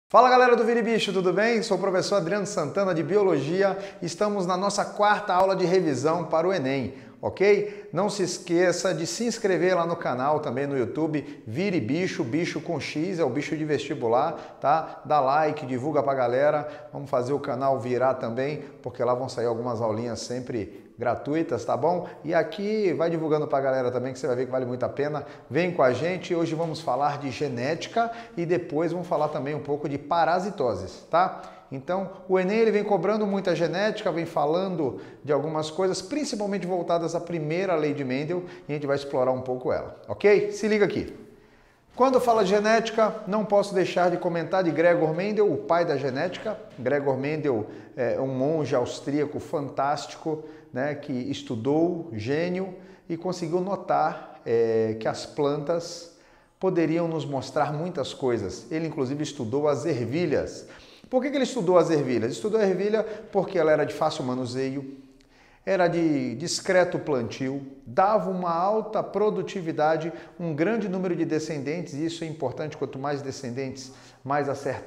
Fala galera do Vira e Bicho, tudo bem? Sou o professor Adriano Santana de Biologia. Estamos na nossa quarta aula de revisão para o Enem, ok? Não se esqueça de se inscrever lá no canal, também no YouTube, Vira e Bicho, bicho com X, é o bicho de vestibular, tá? Dá like, divulga pra galera, vamos fazer o canal virar também, porque lá vão sair algumas aulinhas sempre gratuitas, tá bom? E aqui vai divulgando pra galera também, que você vai ver que vale muito a pena. Vem com a gente, hoje vamos falar de genética e depois vamos falar também um pouco de parasitoses, tá? Então, o Enem ele vem cobrando muita genética, vem falando de algumas coisas, principalmente voltadas à primeira lei de Mendel, e a gente vai explorar um pouco ela, ok? Se liga aqui. Quando fala de genética, não posso deixar de comentar de Gregor Mendel, o pai da genética. Gregor Mendel é um monge austríaco fantástico, né, que estudou, gênio, e conseguiu notar que as plantas poderiam nos mostrar muitas coisas. Ele, inclusive, estudou as ervilhas. Por que ele estudou as ervilhas? Estudou a ervilha porque ela era de fácil manuseio, era de discreto plantio, dava uma alta produtividade, um grande número de descendentes, e isso é importante, quanto mais descendentes, mais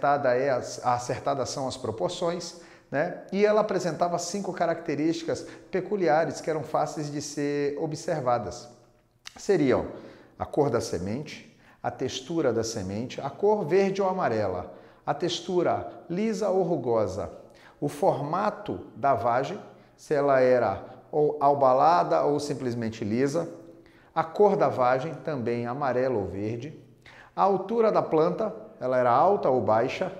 acertadas são as proporções, né? E ela apresentava 5 características peculiares que eram fáceis de ser observadas. Seriam a cor da semente, a textura da semente, a cor verde ou amarela, a textura lisa ou rugosa, o formato da vagem, se ela era ou albalada ou simplesmente lisa, a cor da vagem, também amarela ou verde, a altura da planta, ela era alta ou baixa,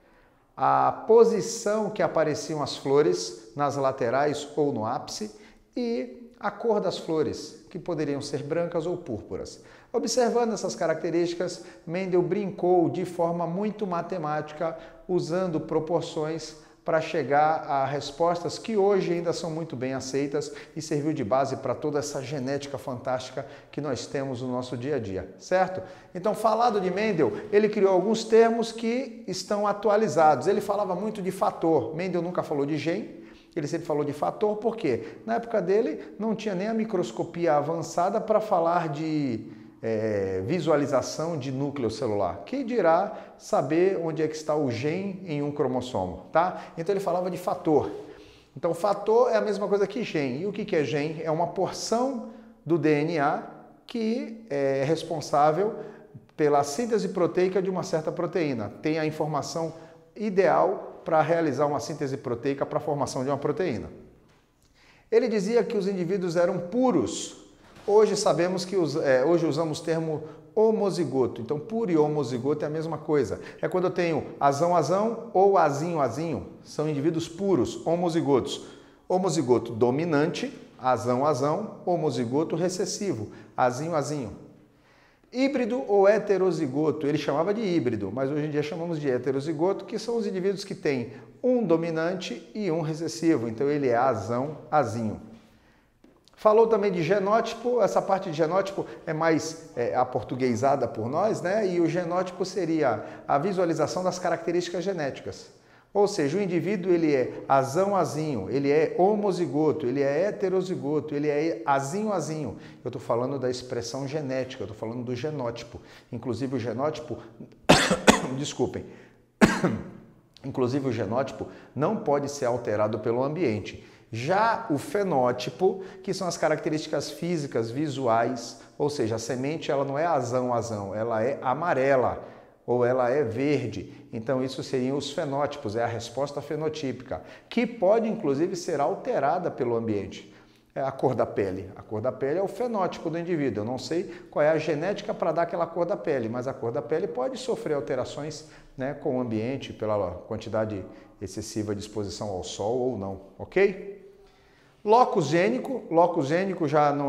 a posição que apareciam as flores, nas laterais ou no ápice, e a cor das flores, que poderiam ser brancas ou púrpuras. Observando essas características, Mendel brincou de forma muito matemática, usando proporções para chegar a respostas que hoje ainda são muito bem aceitas e serviu de base para toda essa genética fantástica que nós temos no nosso dia a dia, certo? Então, falado de Mendel, ele criou alguns termos que estão atualizados. Ele falava muito de fator. Mendel nunca falou de gene, ele sempre falou de fator, porque na época dele não tinha nem a microscopia avançada para falar de visualização de núcleo celular, que dirá saber onde é que está o gene em um cromossomo, tá? Então ele falava de fator. Então fator é a mesma coisa que gene. E o que é gene? É uma porção do DNA que é responsável pela síntese proteica de uma certa proteína. Tem a informação ideal para realizar uma síntese proteica para a formação de uma proteína. Ele dizia que os indivíduos eram puros. Hoje sabemos que hoje usamos o termo homozigoto. Então, puro e homozigoto é a mesma coisa. É quando eu tenho azão-azão ou azinho-azinho. São indivíduos puros, homozigotos. Homozigoto dominante, azão-azão, homozigoto recessivo, azinho-azinho. Híbrido ou heterozigoto, ele chamava de híbrido, mas hoje em dia chamamos de heterozigoto, que são os indivíduos que têm um dominante e um recessivo. Então, ele é azão-azinho. Falou também de genótipo. Essa parte de genótipo é mais aportuguesada por nós, né? E o genótipo seria a visualização das características genéticas. Ou seja, o indivíduo ele é azão-azinho, ele é homozigoto, ele é heterozigoto, ele é azinho-azinho. Eu estou falando da expressão genética, eu estou falando do genótipo. Inclusive o genótipo, desculpem, inclusive o genótipo não pode ser alterado pelo ambiente. Já o fenótipo, que são as características físicas, visuais, ou seja, a semente ela não é azão-azão, ela é amarela ou ela é verde. Então isso seriam os fenótipos, é a resposta fenotípica, que pode inclusive ser alterada pelo ambiente. É a cor da pele. A cor da pele é o fenótipo do indivíduo. Eu não sei qual é a genética para dar aquela cor da pele, mas a cor da pele pode sofrer alterações, né, com o ambiente, pela quantidade excessiva de exposição ao sol ou não, ok? Locus gênico já não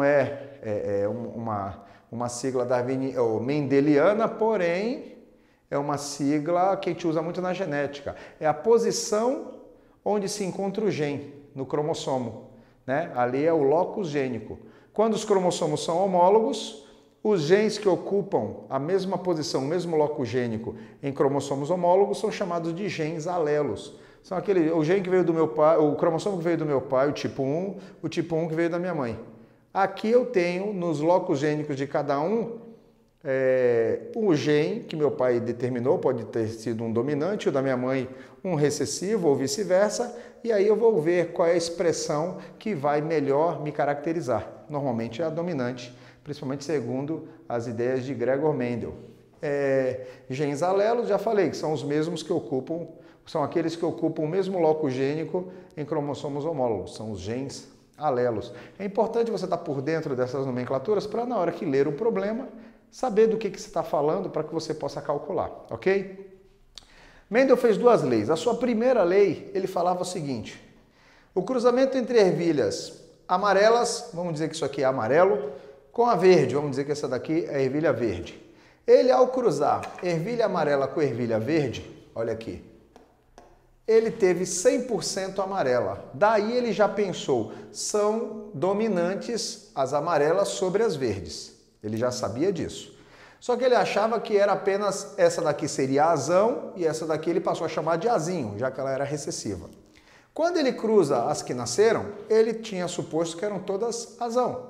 é uma sigla mendeliana, porém é uma sigla que a gente usa muito na genética. É a posição onde se encontra o gene no cromossomo, né? Ali é o locus gênico. Quando os cromossomos são homólogos, os genes que ocupam a mesma posição, o mesmo locus gênico em cromossomos homólogos são chamados de genes alelos. São o gene que veio do meu pai, o cromossomo que veio do meu pai, o tipo 1 que veio da minha mãe. Aqui eu tenho, nos locus gênicos de cada um, o gene que meu pai determinou pode ter sido um dominante, o da minha mãe um recessivo ou vice-versa, e aí eu vou ver qual é a expressão que vai melhor me caracterizar. Normalmente é a dominante, principalmente segundo as ideias de Gregor Mendel. Genes alelos, já falei, que são os mesmos que ocupam, são aqueles que ocupam o mesmo loco gênico em cromossomos homólogos, são os genes alelos. É importante você estar por dentro dessas nomenclaturas para na hora que ler o problema, saber do que você está falando para que você possa calcular, ok? Mendel fez duas leis. A sua primeira lei, ele falava o seguinte: o cruzamento entre ervilhas amarelas, vamos dizer que isso aqui é amarelo, com a verde, vamos dizer que essa daqui é ervilha verde. Ele, ao cruzar ervilha amarela com ervilha verde, olha aqui, ele teve 100% amarela. Daí ele já pensou, são dominantes as amarelas sobre as verdes. Ele já sabia disso. Só que ele achava que era apenas essa daqui seria azão e essa daqui ele passou a chamar de azinho, já que ela era recessiva. Quando ele cruza as que nasceram, ele tinha suposto que eram todas azão.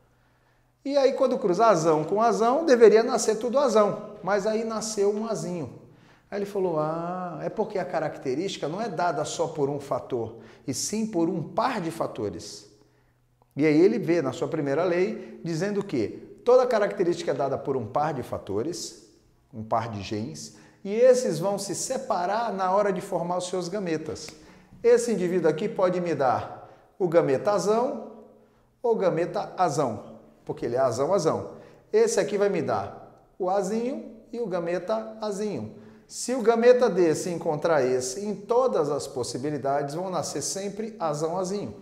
E aí quando cruza azão com azão, deveria nascer tudo azão, mas aí nasceu um azinho. Aí ele falou, é porque a característica não é dada só por um fator, e sim por um par de fatores. E aí ele vê na sua primeira lei dizendo que toda característica é dada por um par de fatores, um par de genes, e esses vão se separar na hora de formar os seus gametas. Esse indivíduo aqui pode me dar o gameta azão ou gameta azão, porque ele é azão-azão. Esse aqui vai me dar o azinho e o gameta azinho. Se o gameta desse encontrar esse, em todas as possibilidades vão nascer sempre azão-azinho.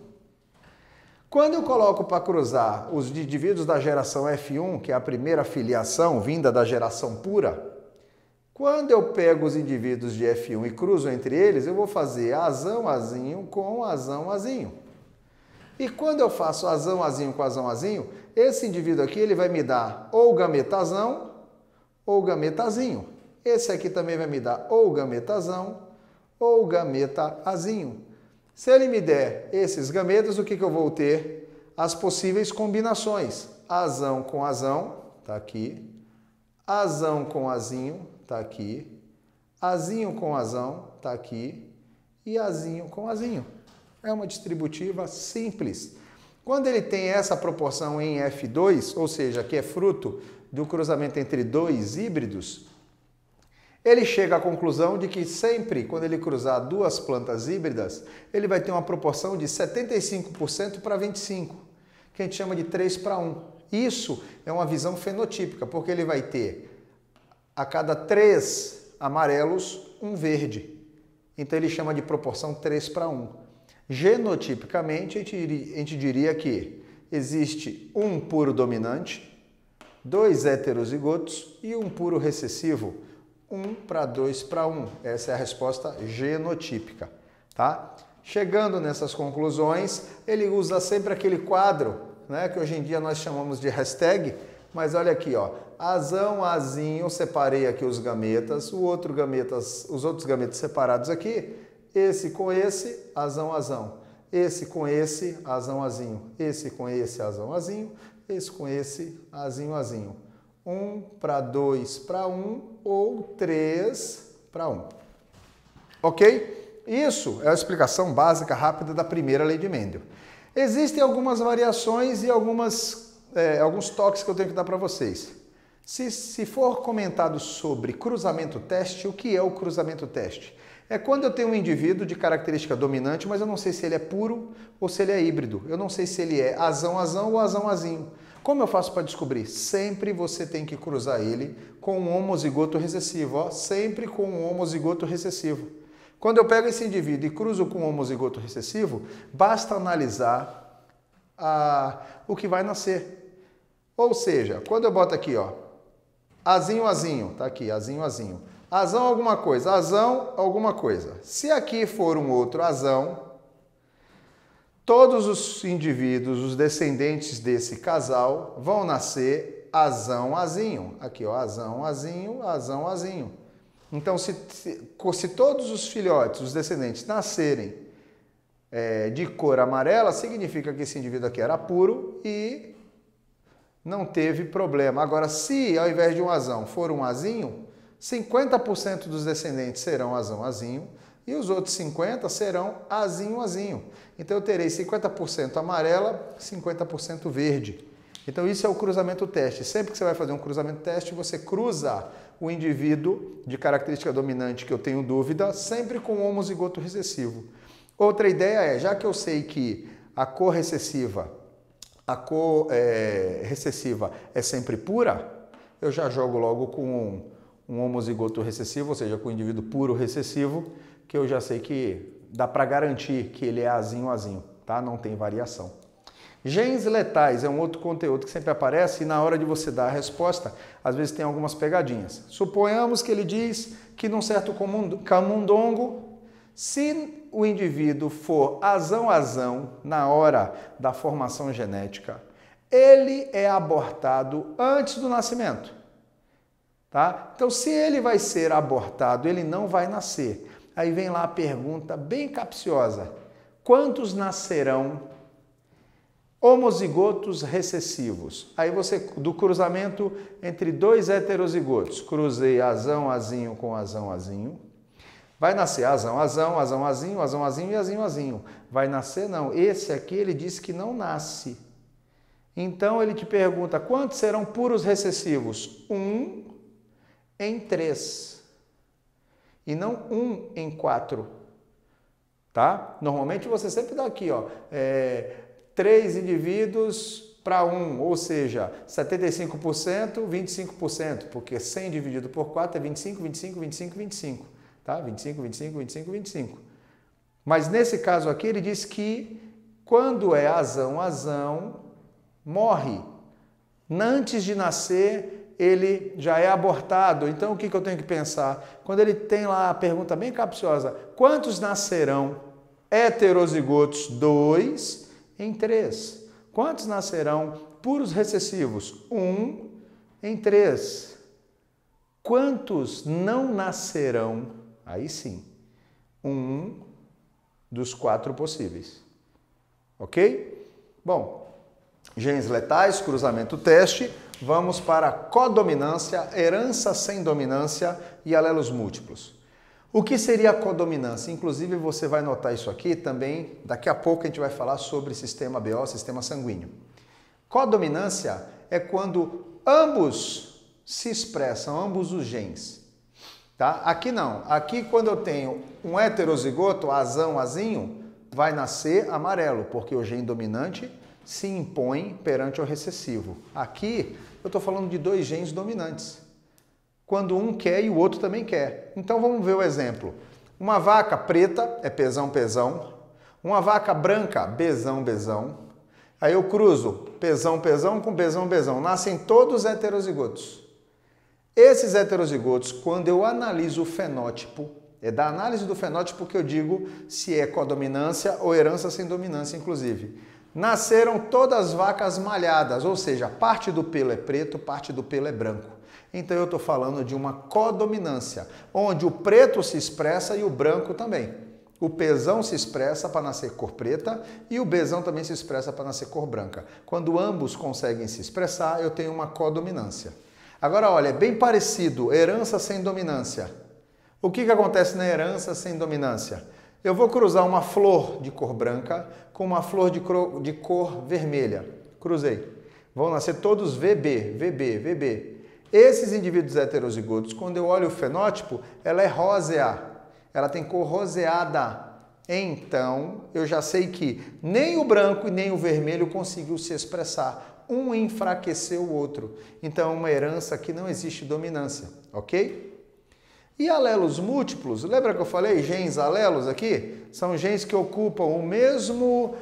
Quando eu coloco para cruzar os indivíduos da geração F1, que é a primeira filiação vinda da geração pura, quando eu pego os indivíduos de F1 e cruzo entre eles, eu vou fazer azão-azinho com azão-azinho. E quando eu faço azão-azinho com azão-azinho, esse indivíduo aqui ele vai me dar ou gametazão ou gametazinho. Esse aqui também vai me dar ou gametazão ou gameta-azinho. Se ele me der esses gametas, o que eu vou ter? As possíveis combinações. Azão com azão, está aqui. Azão com azinho, está aqui. Azinho com azão, está aqui. E azinho com azinho. É uma distributiva simples. Quando ele tem essa proporção em F2, ou seja, que é fruto do cruzamento entre dois híbridos, ele chega à conclusão de que sempre, quando ele cruzar duas plantas híbridas, ele vai ter uma proporção de 75% para 25%, que a gente chama de 3 para 1. Isso é uma visão fenotípica, porque ele vai ter a cada 3 amarelos, um verde. Então ele chama de proporção 3 para 1. Genotipicamente, a gente diria que existe um puro dominante, 2 heterozigotos e um puro recessivo, 1 para 2 para 1. Essa é a resposta genotípica, tá? Chegando nessas conclusões, ele usa sempre aquele quadro, né, que hoje em dia nós chamamos de hashtag, mas olha aqui, ó, azão, azinho, separei aqui os gametas, os outros gametas separados aqui, esse com esse, azão, azão, esse com esse, azão, azinho, esse com esse, azão, azinho, esse com esse, azinho, azinho. 1 para 2 para 1 ou 3 para 1. Ok? Isso é a explicação básica rápida da primeira lei de Mendel. Existem algumas variações e alguns toques que eu tenho que dar para vocês. Se for comentado sobre cruzamento teste, o que é o cruzamento teste? É quando eu tenho um indivíduo de característica dominante, mas eu não sei se ele é puro ou se ele é híbrido. Eu não sei se ele é azão-azão ou azão-azinho. Como eu faço para descobrir? Sempre você tem que cruzar ele com um homozigoto recessivo, ó, sempre com um homozigoto recessivo. Quando eu pego esse indivíduo e cruzo com um homozigoto recessivo, basta analisar o que vai nascer. Ou seja, quando eu boto aqui, ó, azinho, azinho, tá aqui, azinho, azinho. Azão alguma coisa, azão alguma coisa. Se aqui for um outro azão, todos os indivíduos, os descendentes desse casal, vão nascer azão, azinho. Aqui, ó, azão, azinho, azão, azinho. Então, se todos os filhotes, os descendentes, nascerem de cor amarela, significa que esse indivíduo aqui era puro e não teve problema. Agora, se ao invés de um azão for um azinho, 50% dos descendentes serão azão-azinho e os outros 50% serão azinho-azinho. Então eu terei 50% amarela, 50% verde. Então isso é o cruzamento teste. Sempre que você vai fazer um cruzamento teste, você cruza o indivíduo de característica dominante que eu tenho dúvida, sempre com o homozigoto recessivo. Outra ideia é, já que eu sei que a cor recessiva é sempre pura, eu já jogo logo com um homozigoto recessivo, ou seja, com o indivíduo puro recessivo, que eu já sei que dá para garantir que ele é azinho-azinho, tá? Não tem variação. Genes letais é um outro conteúdo que sempre aparece e na hora de você dar a resposta, às vezes tem algumas pegadinhas. Suponhamos que ele diz que num certo camundongo, se o indivíduo for azão-azão na hora da formação genética, ele é abortado antes do nascimento. Tá? Então, se ele vai ser abortado, ele não vai nascer. Aí vem lá a pergunta bem capciosa. Quantos nascerão homozigotos recessivos? Aí você, do cruzamento entre dois heterozigotos, cruzei azão-azinho com azão-azinho. Vai nascer azão-azão, azão-azinho, azão-azinho e azinho-azinho. Vai nascer? Não. Esse aqui ele disse que não nasce. Então ele te pergunta, quantos serão puros recessivos? 1 em 3. E não 1 em 4. Tá? Normalmente você sempre dá aqui, ó, 3 indivíduos para 1, ou seja, 75%, 25%, porque 100 dividido por 4 é 25, 25, 25, 25. Tá? 25, 25, 25, 25. Mas nesse caso aqui ele diz que quando é azão-azão, morre. Antes de nascer, ele já é abortado. Então o que eu tenho que pensar? Quando ele tem lá a pergunta bem capciosa, quantos nascerão heterozigotos? 2 em 3. Quantos nascerão puros recessivos? 1 em 3. Quantos não nascerão? Aí sim, 1 dos 4 possíveis. Ok? Bom, genes letais, cruzamento teste. Vamos para codominância, herança sem dominância e alelos múltiplos. O que seria a codominância? Inclusive você vai notar isso aqui também, daqui a pouco a gente vai falar sobre sistema BO, sistema sanguíneo. Codominância é quando ambos se expressam, ambos os genes. Tá? Aqui não. Aqui quando eu tenho um heterozigoto, azão-azinho, vai nascer amarelo, porque o gene dominante se impõe perante o recessivo. Aqui eu estou falando de 2 genes dominantes. Quando um quer e o outro também quer. Então vamos ver o exemplo. Uma vaca preta é pezão-pezão. Uma vaca branca, bezão-bezão. Aí eu cruzo pezão-pezão com bezão-bezão. Nascem todos heterozigotos. Esses heterozigotos, quando eu analiso o fenótipo, é da análise do fenótipo que eu digo se é codominância ou herança sem dominância, inclusive. Nasceram todas vacas malhadas, ou seja, parte do pelo é preto, parte do pelo é branco. Então eu estou falando de uma codominância, onde o preto se expressa e o branco também. O pezão se expressa para nascer cor preta e o bezão também se expressa para nascer cor branca. Quando ambos conseguem se expressar, eu tenho uma codominância. Agora, olha, é bem parecido, herança sem dominância. O que acontece na herança sem dominância? Eu vou cruzar uma flor de cor branca com uma flor de cor vermelha. Cruzei. Vão nascer todos VB, VB, VB. Esses indivíduos heterozigotos, quando eu olho o fenótipo, ela é rósea. Ela tem cor roseada. Então, eu já sei que nem o branco e nem o vermelho conseguiu se expressar. Um enfraqueceu o outro. Então, é uma herança que não existe dominância, ok? E alelos múltiplos, lembra que eu falei genes alelos aqui? São genes que ocupam o mesmo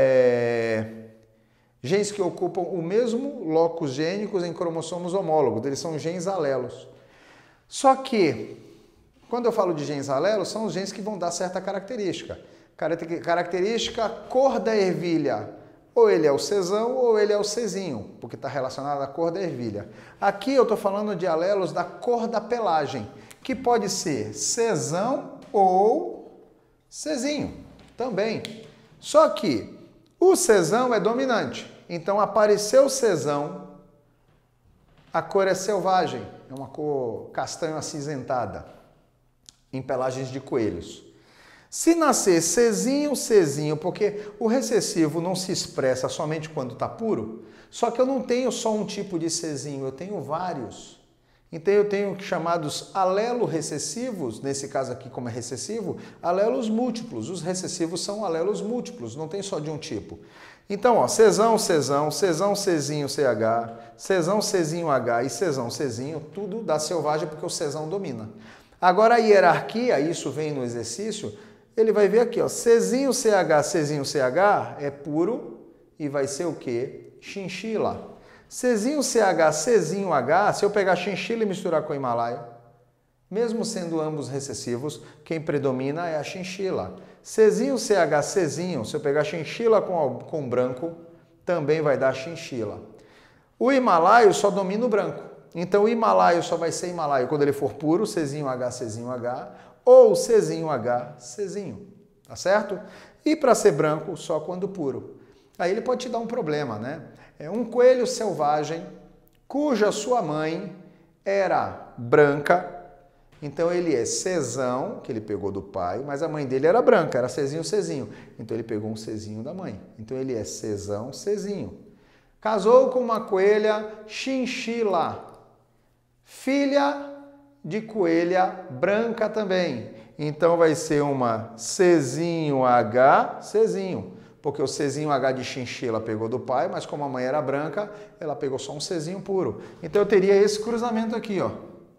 locus gênicos em cromossomos homólogos, eles são genes alelos. Só que, quando eu falo de genes alelos, são os genes que vão dar certa característica. Característica cor da ervilha. Ou ele é o Czão ou ele é o Czinho, porque está relacionado à cor da ervilha. Aqui eu estou falando de alelos da cor da pelagem, que pode ser Czão ou Czinho também. Só que o Czão é dominante. Então apareceu o Czão, A cor é selvagem, é uma cor castanho acinzentada, em pelagens de coelhos. Se nascer Czinho, Czinho, porque o recessivo não se expressa somente quando está puro, só que eu não tenho só um tipo de Czinho, eu tenho vários. Então eu tenho chamados alelo recessivos, nesse caso aqui como é recessivo, alelos múltiplos. Os recessivos são alelos múltiplos, não tem só de um tipo. Então, ó, Czão, Czão, Czão, Czinho, CH, Czão, Czinho, H e Czão, Czinho, tudo da selvagem porque o Czão domina. Agora a hierarquia, isso vem no exercício, ele vai ver aqui, ó, Czinho, CH, Czinho, CH é puro e vai ser o quê? Chinchila. Czinho, CH, Czinho, H, se eu pegar chinchila e misturar com Himalaio, mesmo sendo ambos recessivos, quem predomina é a chinchila. Czinho, CH, Czinho, se eu pegar chinchila com branco, também vai dar chinchila. O Himalaio só domina o branco. Então o Himalaio só vai ser Himalaio quando ele for puro, Czinho, H, ou Czinho, H, Czinho, tá certo? E para ser branco, só quando puro. Aí ele pode te dar um problema, né? É um coelho selvagem cuja sua mãe era branca, então ele é Czão, que ele pegou do pai, mas a mãe dele era branca, era Czinho, Czinho. Então ele pegou um Czinho da mãe. Então ele é Czão, Czinho. Casou com uma coelha chinchila, filha de coelha branca também. Então vai ser uma Czinho H, Czinho. Porque o Czinho H de chinchila pegou do pai, mas como a mãe era branca, ela pegou só um Czinho puro. Então eu teria esse cruzamento aqui, ó.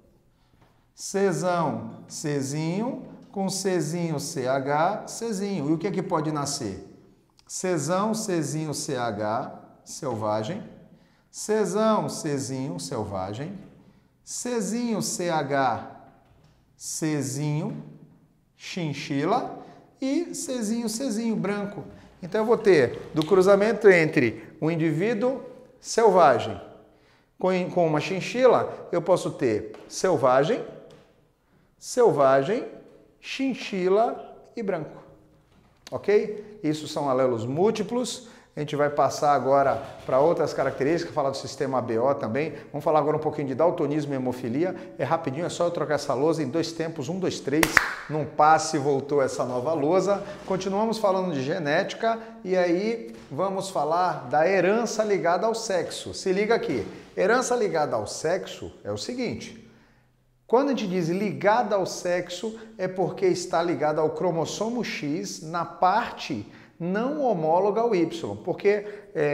Czão, Czinho, com Czinho, CH, Czinho. E o que é que pode nascer? Czão, Czinho, CH, selvagem. Czão, Czinho, selvagem. Czinho, CH, Czinho, chinchila. E Czinho, branco. Então eu vou ter do cruzamento entre um indivíduo selvagem com uma chinchila, eu posso ter selvagem, chinchila e branco. Ok? Isso são alelos múltiplos. A gente vai passar agora para outras características, falar do sistema ABO também. Vamos falar agora um pouquinho de daltonismo e hemofilia. É rapidinho, é só eu trocar essa lousa em 2 tempos, 1, 2, 3. Num passe voltou essa nova lousa. Continuamos falando de genética e aí vamos falar da herança ligada ao sexo. Se liga aqui, herança ligada ao sexo é o seguinte. Quando a gente diz ligada ao sexo, é porque está ligada ao cromossomo X na parte não homóloga ao Y, porque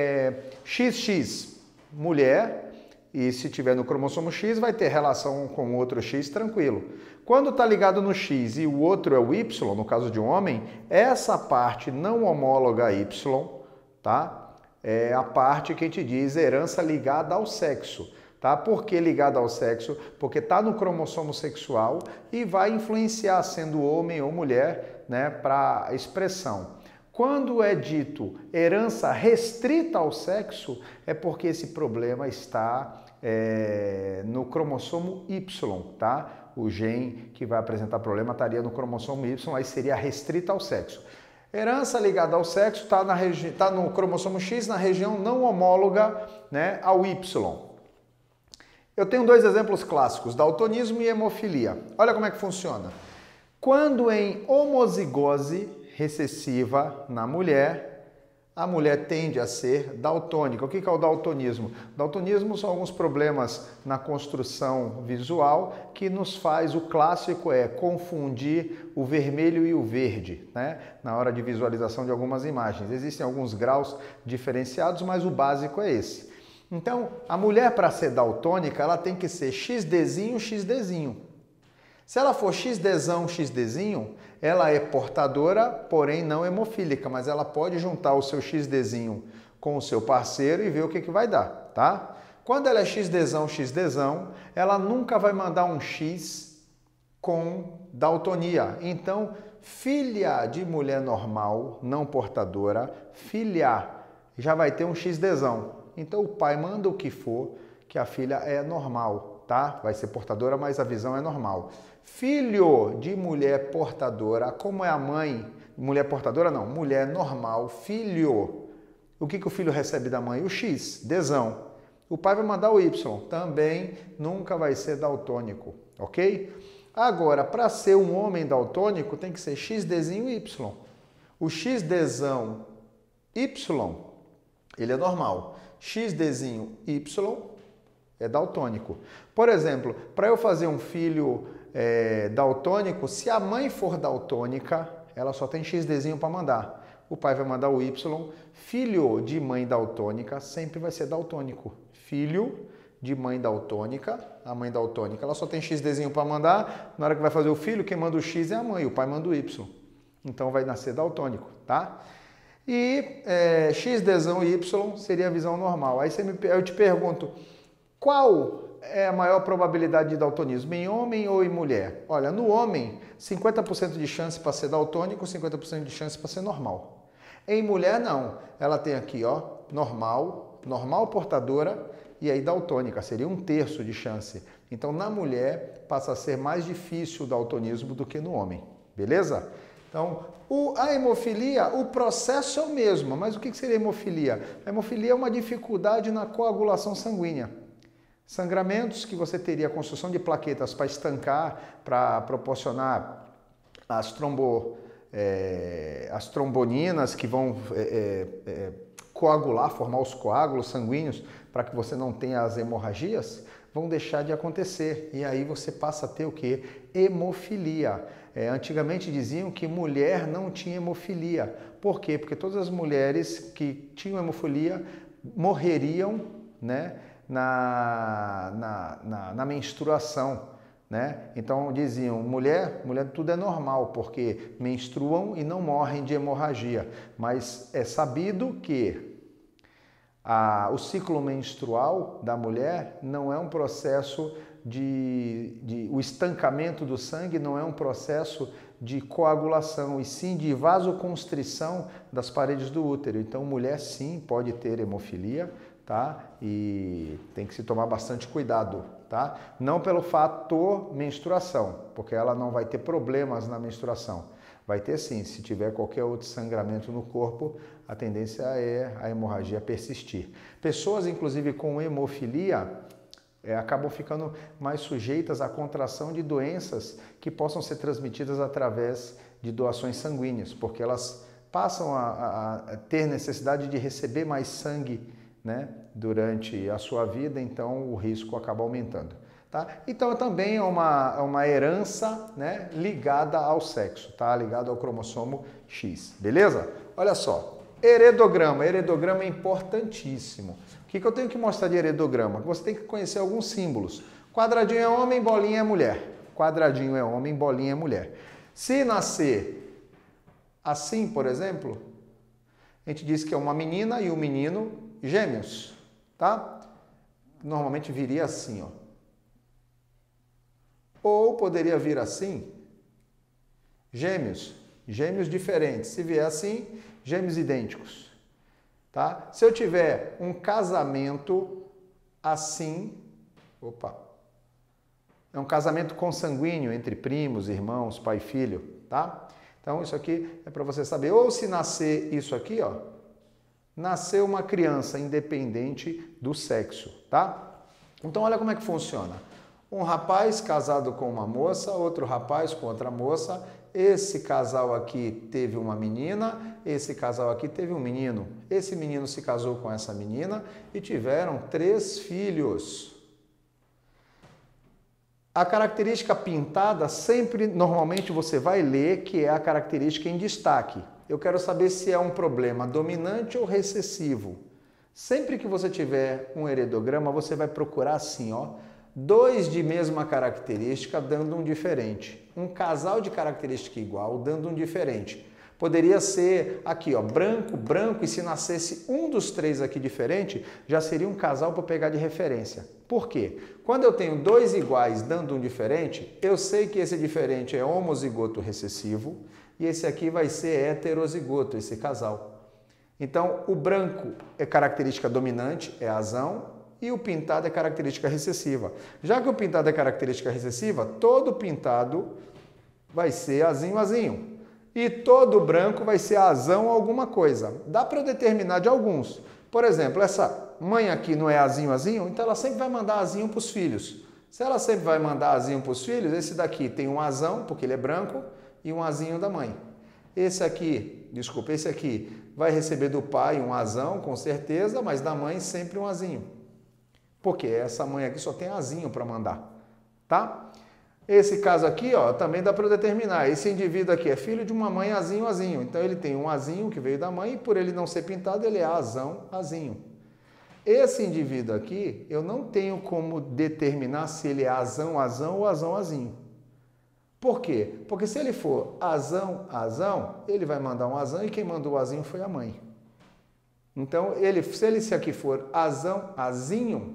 XX, mulher, e se tiver no cromossomo X, vai ter relação com outro X tranquilo. Quando está ligado no X e o outro é o Y, no caso de um homem, essa parte não homóloga a Y, tá? É a parte que a gente diz herança ligada ao sexo. Tá? Por que ligada ao sexo? Porque está no cromossomo sexual e vai influenciar, sendo homem ou mulher, né, para a expressão. Quando é dito herança restrita ao sexo, é porque esse problema está no cromossomo Y, tá? O gene que vai apresentar problema estaria no cromossomo Y, aí seria restrita ao sexo. Herança ligada ao sexo está no cromossomo X, na região não homóloga, né, ao Y. Eu tenho 2 exemplos clássicos, daltonismo e hemofilia. Olha como é que funciona. Quando em homozigose recessiva na mulher, a mulher tende a ser daltônica. O que é o daltonismo? Daltonismo são alguns problemas na construção visual que nos faz, o clássico é confundir o vermelho e o verde, né? Na hora de visualização de algumas imagens. Existem alguns graus diferenciados, mas o básico é esse. Então, a mulher para ser daltônica, ela tem que ser XDzinho, XDzinho. Se ela for XDzão, XDzinho, ela é portadora, porém não hemofílica, mas ela pode juntar o seu XDzinho com o seu parceiro e ver o que vai dar, tá? Quando ela é XDzão, XDzão, ela nunca vai mandar um X com daltonia. Então, filha de mulher normal, não portadora, filha, já vai ter um XDzão. Então, o pai manda o que for, que a filha é normal, tá? Vai ser portadora, mas a visão é normal. Filho de mulher portadora, como é a mãe? Mulher portadora não, mulher normal, filho. O que o filho recebe da mãe? O X, Dzão. o pai vai mandar o Y, também nunca vai ser daltônico, ok? Agora, para ser um homem daltônico, tem que ser XDzinho Y. O XDzão Y, ele é normal. XDzinho Y é daltônico. Por exemplo, para eu fazer um filho daltônico, se a mãe for daltônica, ela só tem XDzinho para mandar. O pai vai mandar o Y. Filho de mãe daltônica sempre vai ser daltônico. Filho de mãe daltônica, a mãe daltônica, ela só tem XDzinho para mandar. Na hora que vai fazer o filho, quem manda o X é a mãe, o pai manda o Y. Então vai nascer daltônico, tá? E XDzão Y seria a visão normal. Aí eu te pergunto, qual é a maior probabilidade de daltonismo, em homem ou em mulher? Olha, no homem, 50% de chance para ser daltônico, 50% de chance para ser normal. Em mulher, não. Ela tem aqui, ó, normal portadora, e aí daltônica, seria 1/3 de chance. Então, na mulher, passa a ser mais difícil o daltonismo do que no homem, beleza? Então, a hemofilia, o processo é o mesmo, mas o que seria hemofilia? A hemofilia é uma dificuldade na coagulação sanguínea. Sangramentos que você teria a construção de plaquetas para estancar, para proporcionar as tromboninas que vão coagular, formar os coágulos sanguíneos para que você não tenha as hemorragias, vão deixar de acontecer. E aí você passa a ter o quê? Hemofilia. Antigamente diziam que mulher não tinha hemofilia. Por quê? Porque todas as mulheres que tinham hemofilia morreriam, né, na menstruação, né? Então diziam, mulher tudo é normal, porque menstruam e não morrem de hemorragia. Mas é sabido que o ciclo menstrual da mulher não é um processo o estancamento do sangue não é um processo de coagulação, e sim de vasoconstrição das paredes do útero. Então, mulher sim pode ter hemofilia, tá? E tem que se tomar bastante cuidado, tá? Não pelo fator menstruação, porque ela não vai ter problemas na menstruação. Vai ter sim, se tiver qualquer outro sangramento no corpo, a tendência é a hemorragia persistir. Pessoas, inclusive, com hemofilia, acabam ficando mais sujeitas à contração de doenças que possam ser transmitidas através de doações sanguíneas, porque elas passam a ter necessidade de receber mais sangue, né, durante a sua vida, então o risco acaba aumentando. Tá? Então também é uma herança, né, ligada ao sexo, tá? Ligada ao cromossomo X, beleza? Olha só, heredograma é importantíssimo. O que eu tenho que mostrar de heredograma? Você tem que conhecer alguns símbolos. Quadradinho é homem, bolinha é mulher. Quadradinho é homem, bolinha é mulher. Se nascer assim, por exemplo, a gente diz que é uma menina e um menino gêmeos, tá? Normalmente viria assim, ó. Ou poderia vir assim, gêmeos diferentes. Se vier assim, gêmeos idênticos, tá? Se eu tiver um casamento assim, é um casamento consanguíneo entre primos, irmãos, pai e filho, tá? Então isso aqui é para você saber. Ou se nascer isso aqui, ó, nasceu uma criança independente do sexo, tá? Então olha como é que funciona. Um rapaz casado com uma moça, outro rapaz com outra moça. Esse casal aqui teve uma menina, esse casal aqui teve um menino. Esse menino se casou com essa menina e tiveram 3 filhos. A característica pintada sempre, normalmente você vai ler que é a característica em destaque. Eu quero saber se é um problema dominante ou recessivo. Sempre que você tiver um heredograma, você vai procurar assim, ó, 2 de mesma característica dando um diferente. Um casal de característica igual dando um diferente. Poderia ser aqui, ó, branco, branco, e se nascesse um dos 3 aqui diferente, já seria um casal para pegar de referência. Por quê? Quando eu tenho 2 iguais dando um diferente, eu sei que esse diferente é homozigoto recessivo e esse aqui vai ser heterozigoto, esse casal. Então, o branco é característica dominante, é azão, e o pintado é característica recessiva. Já que o pintado é característica recessiva, todo pintado vai ser azinho, azinho. E todo branco vai ser azão alguma coisa. Dá para eu determinar de alguns. Por exemplo, essa mãe aqui não é azinho, azinho, então ela sempre vai mandar azinho para os filhos. Se ela sempre vai mandar azinho para os filhos, esse daqui tem um azão, porque ele é branco, e um azinho da mãe. Esse aqui, desculpa, esse aqui vai receber do pai um azão, com certeza, mas da mãe sempre um azinho. Porque essa mãe aqui só tem azinho para mandar, tá? Esse caso aqui, ó, também dá para eu determinar. Esse indivíduo aqui é filho de uma mãe azinho, azinho. Então ele tem um azinho que veio da mãe e por ele não ser pintado, ele é azão, azinho. Esse indivíduo aqui, eu não tenho como determinar se ele é azão, azão ou azão, azinho. Por quê? Porque se ele for azão, azão, ele vai mandar um azão e quem mandou o azinho foi a mãe. Então, se ele aqui for azão, azinho,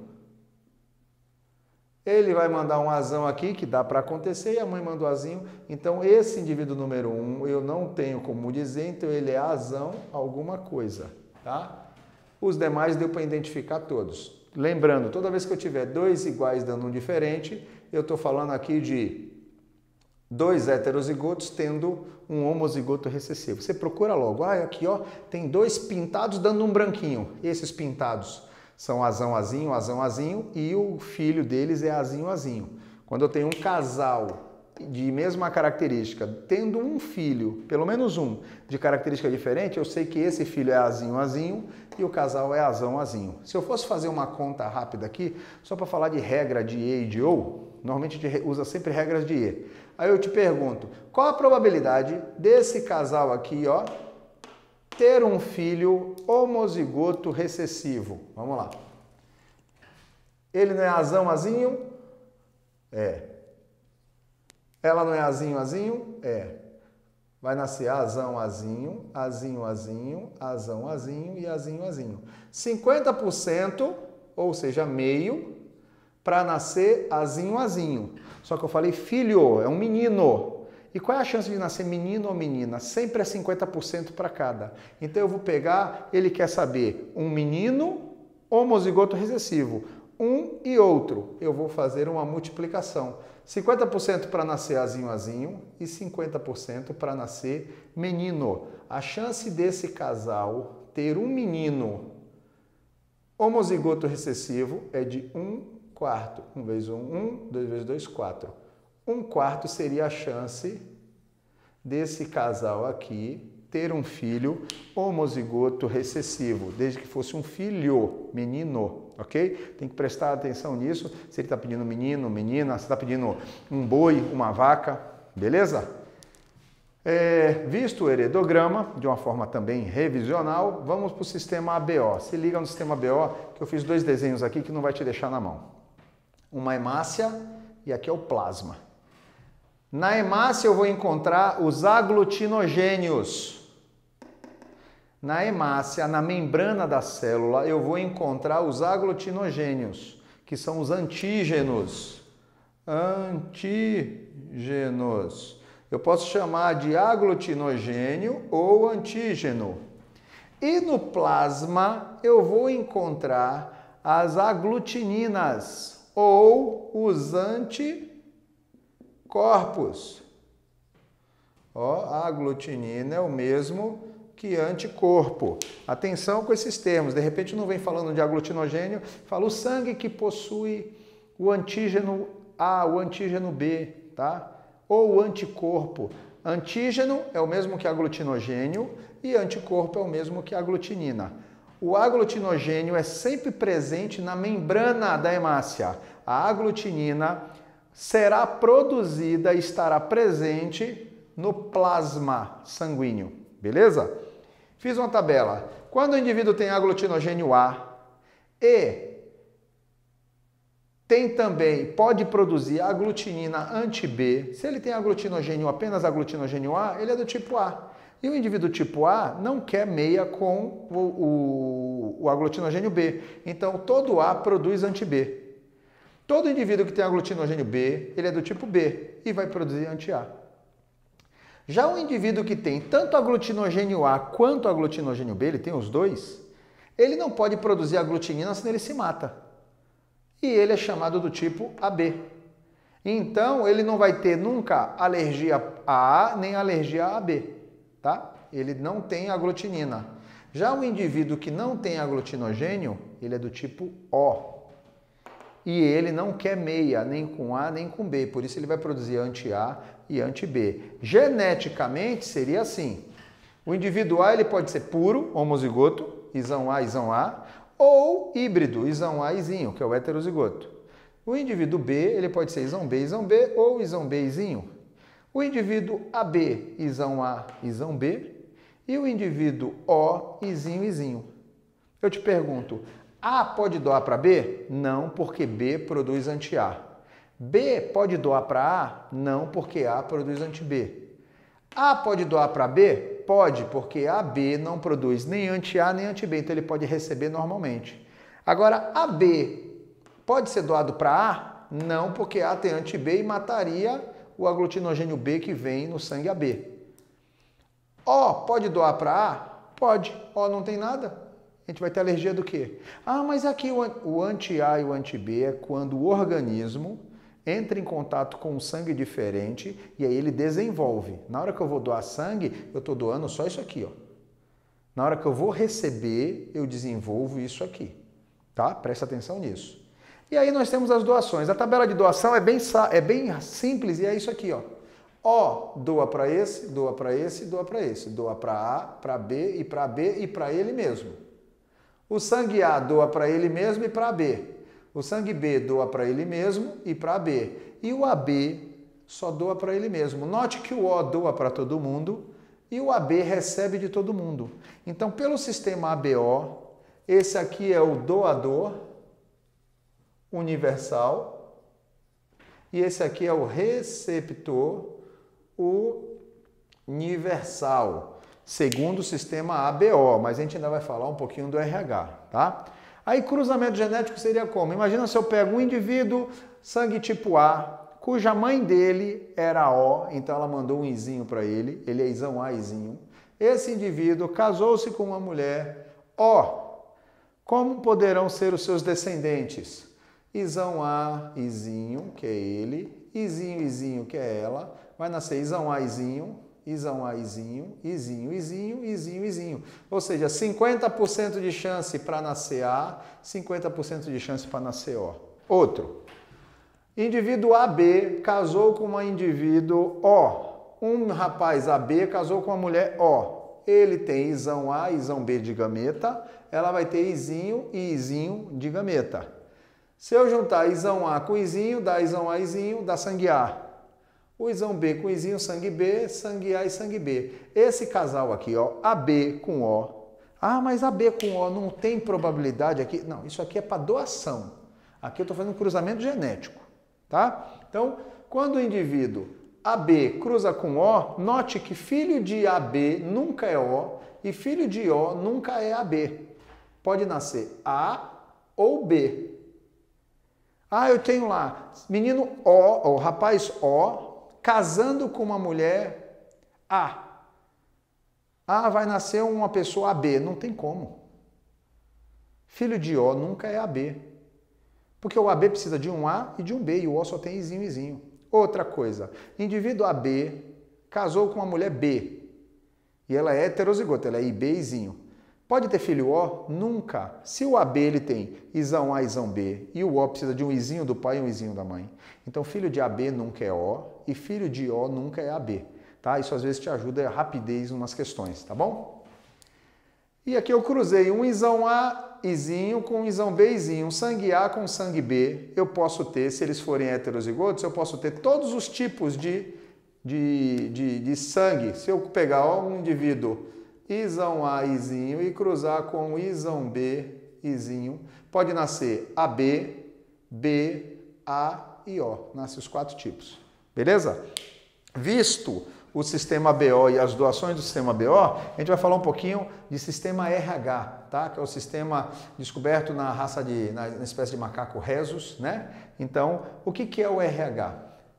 ele vai mandar um azão aqui, que dá para acontecer, e a mãe mandou azinho. Então, esse indivíduo número 1, eu não tenho como dizer, então ele é azão alguma coisa, tá? Os demais deu para identificar todos. Lembrando, toda vez que eu tiver dois iguais dando um diferente, eu estou falando aqui de dois heterozigotos tendo um homozigoto recessivo. Você procura logo, aqui ó, tem dois pintados dando um branquinho. Esses pintados são azão, azinho, azão, azinho e o filho deles é azinho, azinho. Quando eu tenho um casal de mesma característica, tendo um filho, pelo menos um, de característica diferente, eu sei que esse filho é azinho, azinho e o casal é azão, azinho. Se eu fosse fazer uma conta rápida aqui, só para falar de regra de E e de OU, normalmente a gente usa sempre regras de E. Aí eu te pergunto, qual a probabilidade desse casal aqui, ó, ter um filho homozigoto recessivo? Vamos lá. Ele não é azão, azinho? É. Ela não é azinho, azinho? É. Vai nascer azão, azinho, azinho, azinho, azão, azinho e azinho, azinho. 50%, ou seja, meio, para nascer azinho, azinho. Só que eu falei filho, é um menino. E qual é a chance de nascer menino ou menina? Sempre é 50% para cada. Então eu vou pegar, ele quer saber um menino homozigoto recessivo, um e outro. Eu vou fazer uma multiplicação. 50% para nascer azinho, azinho e 50% para nascer menino. A chance desse casal ter um menino homozigoto recessivo é de 1/4. 1 vezes 1, 1, 2 vezes 2, 4. 1/4 seria a chance desse casal aqui ter um filho homozigoto recessivo, desde que fosse um filho, menino, ok? Tem que prestar atenção nisso, se ele está pedindo menino, menina, se está pedindo um boi, uma vaca, beleza? Visto o heredograma, de uma forma também revisional, vamos para o sistema ABO. Se liga no sistema ABO, que eu fiz dois desenhos aqui que não vai te deixar na mão. Uma hemácia e aqui é o plasma. Na hemácia eu vou encontrar os aglutinogênios. Na hemácia, na membrana da célula, eu vou encontrar os aglutinogênios, que são os antígenos. Antígenos. Eu posso chamar de aglutinogênio ou antígeno. E no plasma, eu vou encontrar as aglutininas ou os anticorpos. Ó, a aglutinina é o mesmo que anticorpo. Atenção com esses termos. De repente não vem falando de aglutinogênio, fala o sangue que possui o antígeno A, o antígeno B, tá? Ou o anticorpo. Antígeno é o mesmo que aglutinogênio e anticorpo é o mesmo que aglutinina. O aglutinogênio é sempre presente na membrana da hemácia. A aglutinina será produzida, estará presente no plasma sanguíneo. Beleza? Fiz uma tabela. Quando o indivíduo tem aglutinogênio A e tem também, pode produzir aglutinina anti-B, se ele tem aglutinogênio, apenas aglutinogênio A, ele é do tipo A. E o indivíduo tipo A não quer meia com o aglutinogênio B. Então, todo A produz anti-B. Todo indivíduo que tem aglutinogênio B, ele é do tipo B e vai produzir anti-A. Já o indivíduo que tem tanto aglutinogênio A quanto aglutinogênio B, ele tem os dois, ele não pode produzir aglutinina, senão ele se mata. E ele é chamado do tipo AB. Então, ele não vai ter nunca alergia a A, nem alergia a B, tá? Ele não tem aglutinina. Já o indivíduo que não tem aglutinogênio, ele é do tipo O. E ele não quer meia, nem com A, nem com B. Por isso ele vai produzir anti-A e anti-B. Geneticamente seria assim. O indivíduo A ele pode ser puro, homozigoto, isão A, ou híbrido, isão A, izinho, que é o heterozigoto. O indivíduo B ele pode ser isão B, ou isão B, izinho. O indivíduo AB, isão A, isão B. E o indivíduo O, izinho, izinho. Eu te pergunto, A pode doar para B? Não, porque B produz anti-A. B pode doar para A? Não, porque A produz anti-B. A pode doar para B? Pode, porque AB não produz nem anti-A nem anti-B, então ele pode receber normalmente. Agora, AB pode ser doado para A? Não, porque A tem anti-B e mataria o aglutinogênio B que vem no sangue AB. O pode doar para A? Pode. O não tem nada. A gente vai ter alergia do quê? Ah, mas aqui o anti-A e o anti-B é quando o organismo entra em contato com um sangue diferente e aí ele desenvolve. Na hora que eu vou doar sangue, eu estou doando só isso aqui, ó. Na hora que eu vou receber, eu desenvolvo isso aqui, tá? Presta atenção nisso. E aí nós temos as doações. A tabela de doação é bem simples e é isso aqui, ó. O doa para esse, doa para esse, doa para esse. Doa para A, para B e para ele mesmo. O sangue A doa para ele mesmo e para B. O sangue B doa para ele mesmo e para B. E o AB só doa para ele mesmo. Note que o O doa para todo mundo e o AB recebe de todo mundo. Então, pelo sistema ABO, esse aqui é o doador universal e esse aqui é o receptor universal, segundo o sistema ABO, mas a gente ainda vai falar um pouquinho do RH, tá? Aí cruzamento genético seria como? Imagina se eu pego um indivíduo sangue tipo A, cuja mãe dele era O, então ela mandou um izinho para ele, ele é isão A, izinho. Esse indivíduo casou-se com uma mulher O. Como poderão ser os seus descendentes? Isão A, izinho, que é ele, izinho, izinho, que é ela, vai nascer isão A, izinho, isão A, izinho, izinho, izinho, izinho, izinho. Ou seja, 50% de chance para nascer A, 50% de chance para nascer O. Outro. Indivíduo AB casou com uma indivíduo O. Um rapaz AB casou com uma mulher O. Ele tem isão A, isão B de gameta, ela vai ter izinho e izinho de gameta. Se eu juntar isão A com izinho, dá isão A, izinho, dá sangue A. O isão B com izinho, sangue B, sangue A e sangue B. Esse casal aqui, ó, AB com O. Ah, mas AB com O não tem probabilidade aqui? Não, isso aqui é para doação. Aqui eu estou fazendo um cruzamento genético, tá? Então, quando o indivíduo AB cruza com O, note que filho de AB nunca é O e filho de O nunca é AB. Pode nascer A ou B. Ah, eu tenho lá menino O, ou rapaz O, casando com uma mulher A. Ah, vai nascer uma pessoa AB. Não tem como. Filho de O nunca é AB. Porque o AB precisa de um A e de um B, e o O só tem izinho, izinho. Outra coisa, indivíduo AB casou com uma mulher B. E ela é heterozigota, ela é IB, izinho. Pode ter filho O? Nunca. Se o AB ele tem isão A, isão B, e o O precisa de um izinho do pai e um izinho da mãe. Então, filho de AB nunca é O e filho de O nunca é AB. Tá? Isso às vezes te ajuda a rapidez em umas questões, tá bom? E aqui eu cruzei um isão A, izinho, com um isão B, izinho. Um sangue A com sangue B. Eu posso ter, se eles forem heterozigotos, eu posso ter todos os tipos de sangue. Se eu pegar um indivíduo isão A, izinho, e cruzar com isão B, izinho, pode nascer AB, B, A e O. Nasce os 4 tipos. Beleza? Visto o sistema BO e as doações do sistema BO, a gente vai falar um pouquinho de sistema RH, tá? Que é o sistema descoberto na espécie de macaco Rhesus, né? Então, o que é o RH?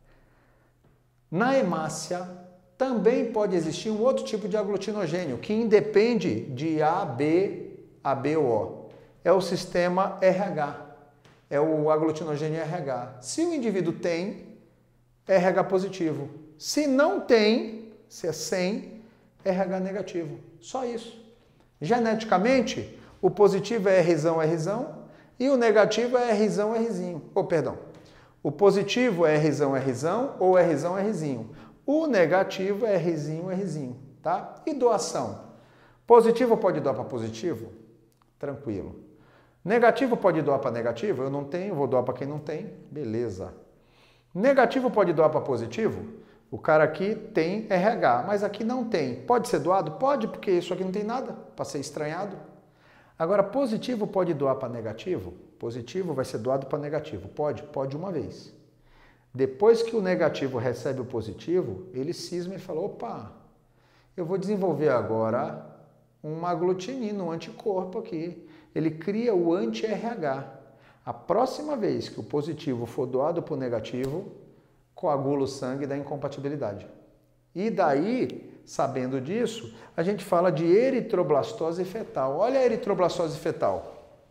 Na hemácia, também pode existir um outro tipo de aglutinogênio que independe de AB ou O. É o sistema RH, é o aglutinogênio RH. Se o indivíduo tem, é RH positivo. Se não tem, se é sem, é RH negativo. Só isso. Geneticamente, o positivo é Rzão, Rzão, e o negativo é Rzão, Rzinho. Perdão. O positivo é Rzão, Rzão ou Rzão, Rzinho. O negativo é Rzinho, Rzinho, tá? E doação? Positivo pode doar para positivo? Tranquilo. Negativo pode doar para negativo? Eu não tenho, vou doar para quem não tem. Beleza. Negativo pode doar para positivo? O cara aqui tem RH, mas aqui não tem. Pode ser doado? Pode, porque isso aqui não tem nada para ser estranhado. Agora, positivo pode doar para negativo? Positivo vai ser doado para negativo. Pode uma vez. Depois que o negativo recebe o positivo, ele cisma e fala, opa, eu vou desenvolver agora uma aglutinina, um anticorpo aqui. Ele cria o anti-RH. A próxima vez que o positivo for doado para o negativo, coagula o sangue e dá incompatibilidade. E daí, sabendo disso, a gente fala de eritroblastose fetal. Olha a eritroblastose fetal.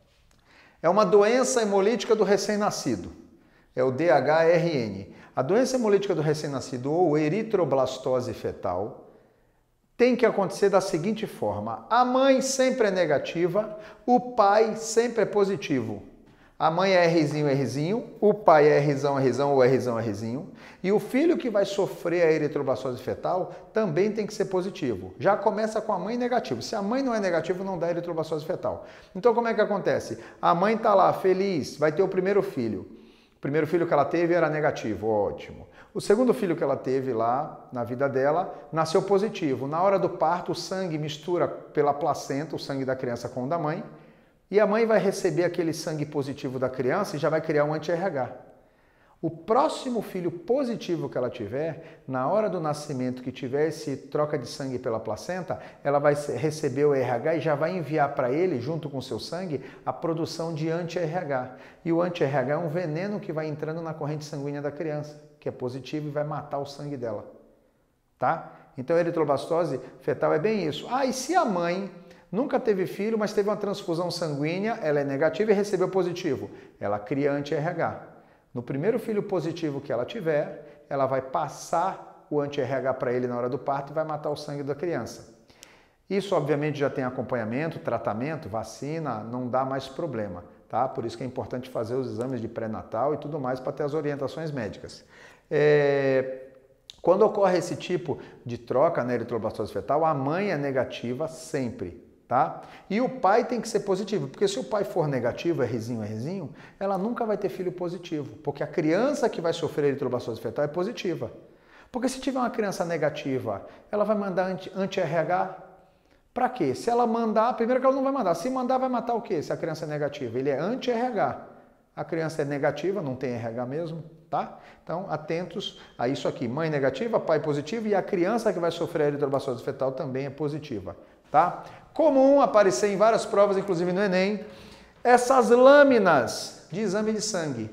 É uma doença hemolítica do recém-nascido. É o DHRN. A doença hemolítica do recém-nascido ou eritroblastose fetal tem que acontecer da seguinte forma. A mãe sempre é negativa, o pai sempre é positivo. A mãe é Rzinho, Rzinho, o pai é Rzão, Rzão ou Rzão, Rzinho. E o filho que vai sofrer a eritroblastose fetal também tem que ser positivo. Já começa com a mãe negativo. Se a mãe não é negativa, não dá eritroblastose fetal. Então como é que acontece? A mãe está lá feliz, vai ter o primeiro filho. O primeiro filho que ela teve era negativo, ótimo. O segundo filho que ela teve lá na vida dela nasceu positivo. Na hora do parto, o sangue mistura pela placenta, o sangue da criança com o da mãe, e a mãe vai receber aquele sangue positivo da criança e já vai criar um anti-RH. O próximo filho positivo que ela tiver, na hora do nascimento que tiver esse troca de sangue pela placenta, ela vai receber o RH e já vai enviar para ele, junto com o seu sangue, a produção de anti-RH. E o anti-RH é um veneno que vai entrando na corrente sanguínea da criança, que é positivo e vai matar o sangue dela. Tá? Então a eritroblastose fetal é bem isso. E se a mãe nunca teve filho, mas teve uma transfusão sanguínea, ela é negativa e recebeu positivo, ela cria anti-RH. No primeiro filho positivo que ela tiver, ela vai passar o anti-RH para ele na hora do parto e vai matar o sangue da criança. Isso, obviamente, já tem acompanhamento, tratamento, vacina, não dá mais problema, tá? Por isso que é importante fazer os exames de pré-natal e tudo mais para ter as orientações médicas. Quando ocorre esse tipo de troca na eritroblastose fetal, a mãe é negativa sempre. Tá? E o pai tem que ser positivo, porque se o pai for negativo, Rzinho, ela nunca vai ter filho positivo, porque a criança que vai sofrer eritroblastose fetal é positiva. Porque se tiver uma criança negativa, ela vai mandar anti-RH? Para quê? Se ela mandar, primeiro que ela não vai mandar, se mandar vai matar o quê? Se a criança é negativa, ele é anti-RH. A criança é negativa, não tem RH mesmo, tá? Então, atentos a isso aqui, mãe negativa, pai positivo e a criança que vai sofrer eritroblastose fetal também é positiva, tá? Comum aparecer em várias provas, inclusive no Enem, essas lâminas de exame de sangue.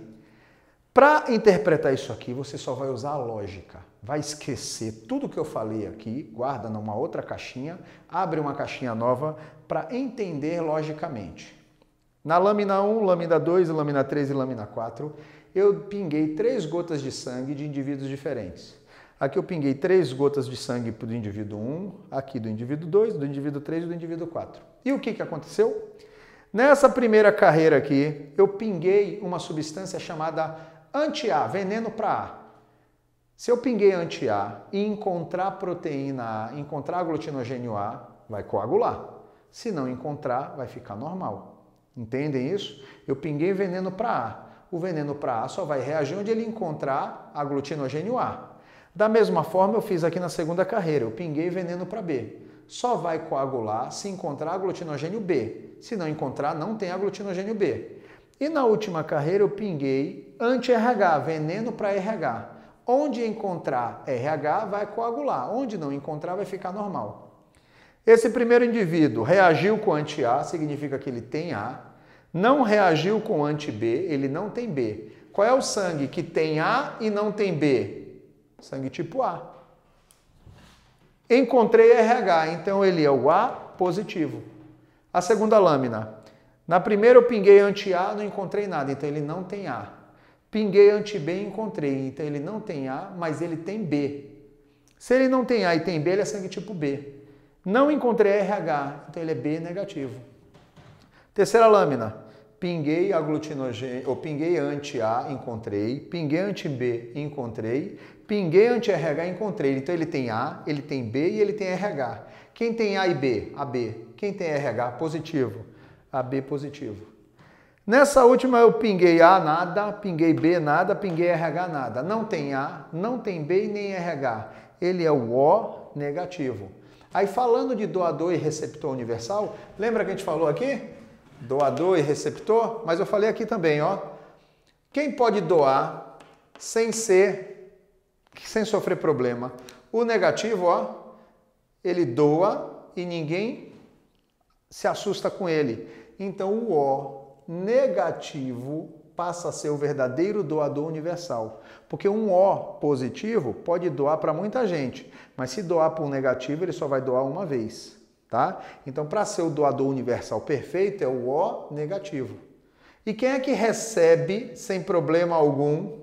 Para interpretar isso aqui, você só vai usar a lógica. Vai esquecer tudo que eu falei aqui, guarda numa outra caixinha, abre uma caixinha nova para entender logicamente. Na lâmina 1, lâmina 2, lâmina 3 e lâmina 4, eu pinguei 3 gotas de sangue de indivíduos diferentes. Aqui eu pinguei 3 gotas de sangue do indivíduo 1, aqui do indivíduo 2, do indivíduo 3 e do indivíduo 4. E o que aconteceu? Nessa primeira carreira aqui, eu pinguei uma substância chamada anti-A, veneno para A. Se eu pinguei anti-A e encontrar proteína A, encontrar aglutinogênio A, vai coagular. Se não encontrar, vai ficar normal. Entendem isso? Eu pinguei veneno para A. O veneno para A só vai reagir onde ele encontrar aglutinogênio A. Da mesma forma, eu fiz aqui na segunda carreira, eu pinguei veneno para B. Só vai coagular se encontrar aglutinogênio B. Se não encontrar, não tem aglutinogênio B. E na última carreira, eu pinguei anti-RH, veneno para RH. Onde encontrar RH, vai coagular. Onde não encontrar, vai ficar normal. Esse primeiro indivíduo reagiu com anti-A, significa que ele tem A. Não reagiu com anti-B, ele não tem B. Qual é o sangue que tem A e não tem B? Sangue tipo A. Encontrei RH, então ele é o A positivo. A segunda lâmina. Na primeira eu pinguei anti-A, não encontrei nada, então ele não tem A. Pinguei anti-B e encontrei, então ele não tem A, mas ele tem B. Se ele não tem A e tem B, ele é sangue tipo B. Não encontrei RH, então ele é B negativo. Terceira lâmina, pinguei aglutinogênio, ou pinguei anti-A, encontrei, pinguei anti-B, encontrei, pinguei anti-RH, encontrei. Então ele tem A, ele tem B e ele tem RH. Quem tem A e B? AB. Quem tem RH? Positivo. AB positivo. Nessa última eu pinguei A, nada, pinguei B, nada, pinguei RH, nada. Não tem A, não tem B e nem RH. Ele é o O negativo. Aí falando de doador e receptor universal, lembra que a gente falou aqui? Doador e receptor, mas eu falei aqui também, ó. Quem pode doar sem sofrer problema? O negativo, ó, ele doa e ninguém se assusta com ele. Então o O negativo passa a ser o verdadeiro doador universal. Porque um O positivo pode doar para muita gente, mas se doar para um negativo, ele só vai doar uma vez, tá? Então, para ser o doador universal perfeito, é o O negativo. E quem é que recebe sem problema algum?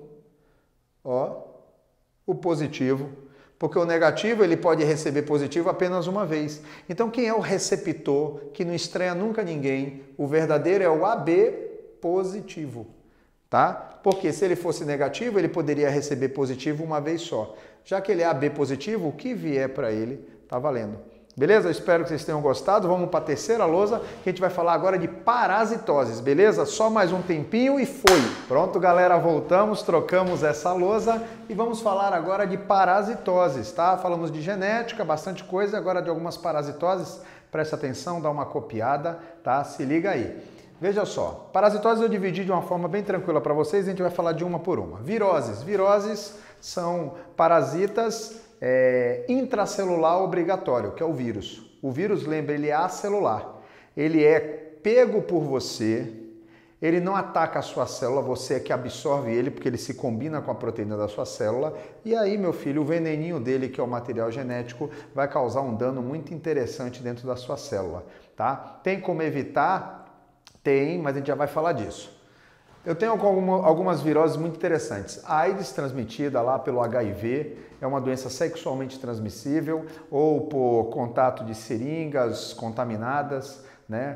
Ó, o positivo. Porque o negativo, ele pode receber positivo apenas uma vez. Então, quem é o receptor, que não estranha nunca ninguém? O verdadeiro é o AB positivo. Tá? Porque se ele fosse negativo, ele poderia receber positivo uma vez só. Já que ele é AB positivo, o que vier para ele tá valendo. Beleza? Eu espero que vocês tenham gostado. Vamos para a terceira lousa, que a gente vai falar agora de parasitoses, beleza? Só mais um tempinho e foi. Pronto, galera, voltamos, trocamos essa lousa e vamos falar agora de parasitoses, tá? Falamos de genética, bastante coisa, agora de algumas parasitoses. Presta atenção, dá uma copiada, tá? Se liga aí. Veja só, parasitoses eu dividi de uma forma bem tranquila para vocês, a gente vai falar de uma por uma. Viroses. Viroses são parasitas intracelular obrigatório, que é o vírus. O vírus, lembra, ele é acelular. Ele é pego por você, ele não ataca a sua célula, você é que absorve ele, porque ele se combina com a proteína da sua célula. E aí, meu filho, o veneninho dele, que é o material genético, vai causar um dano muito interessante dentro da sua célula, tá? Tem como evitar? Tem, mas a gente já vai falar disso. Eu tenho algumas viroses muito interessantes. A AIDS transmitida lá pelo HIV é uma doença sexualmente transmissível ou por contato de seringas contaminadas, né?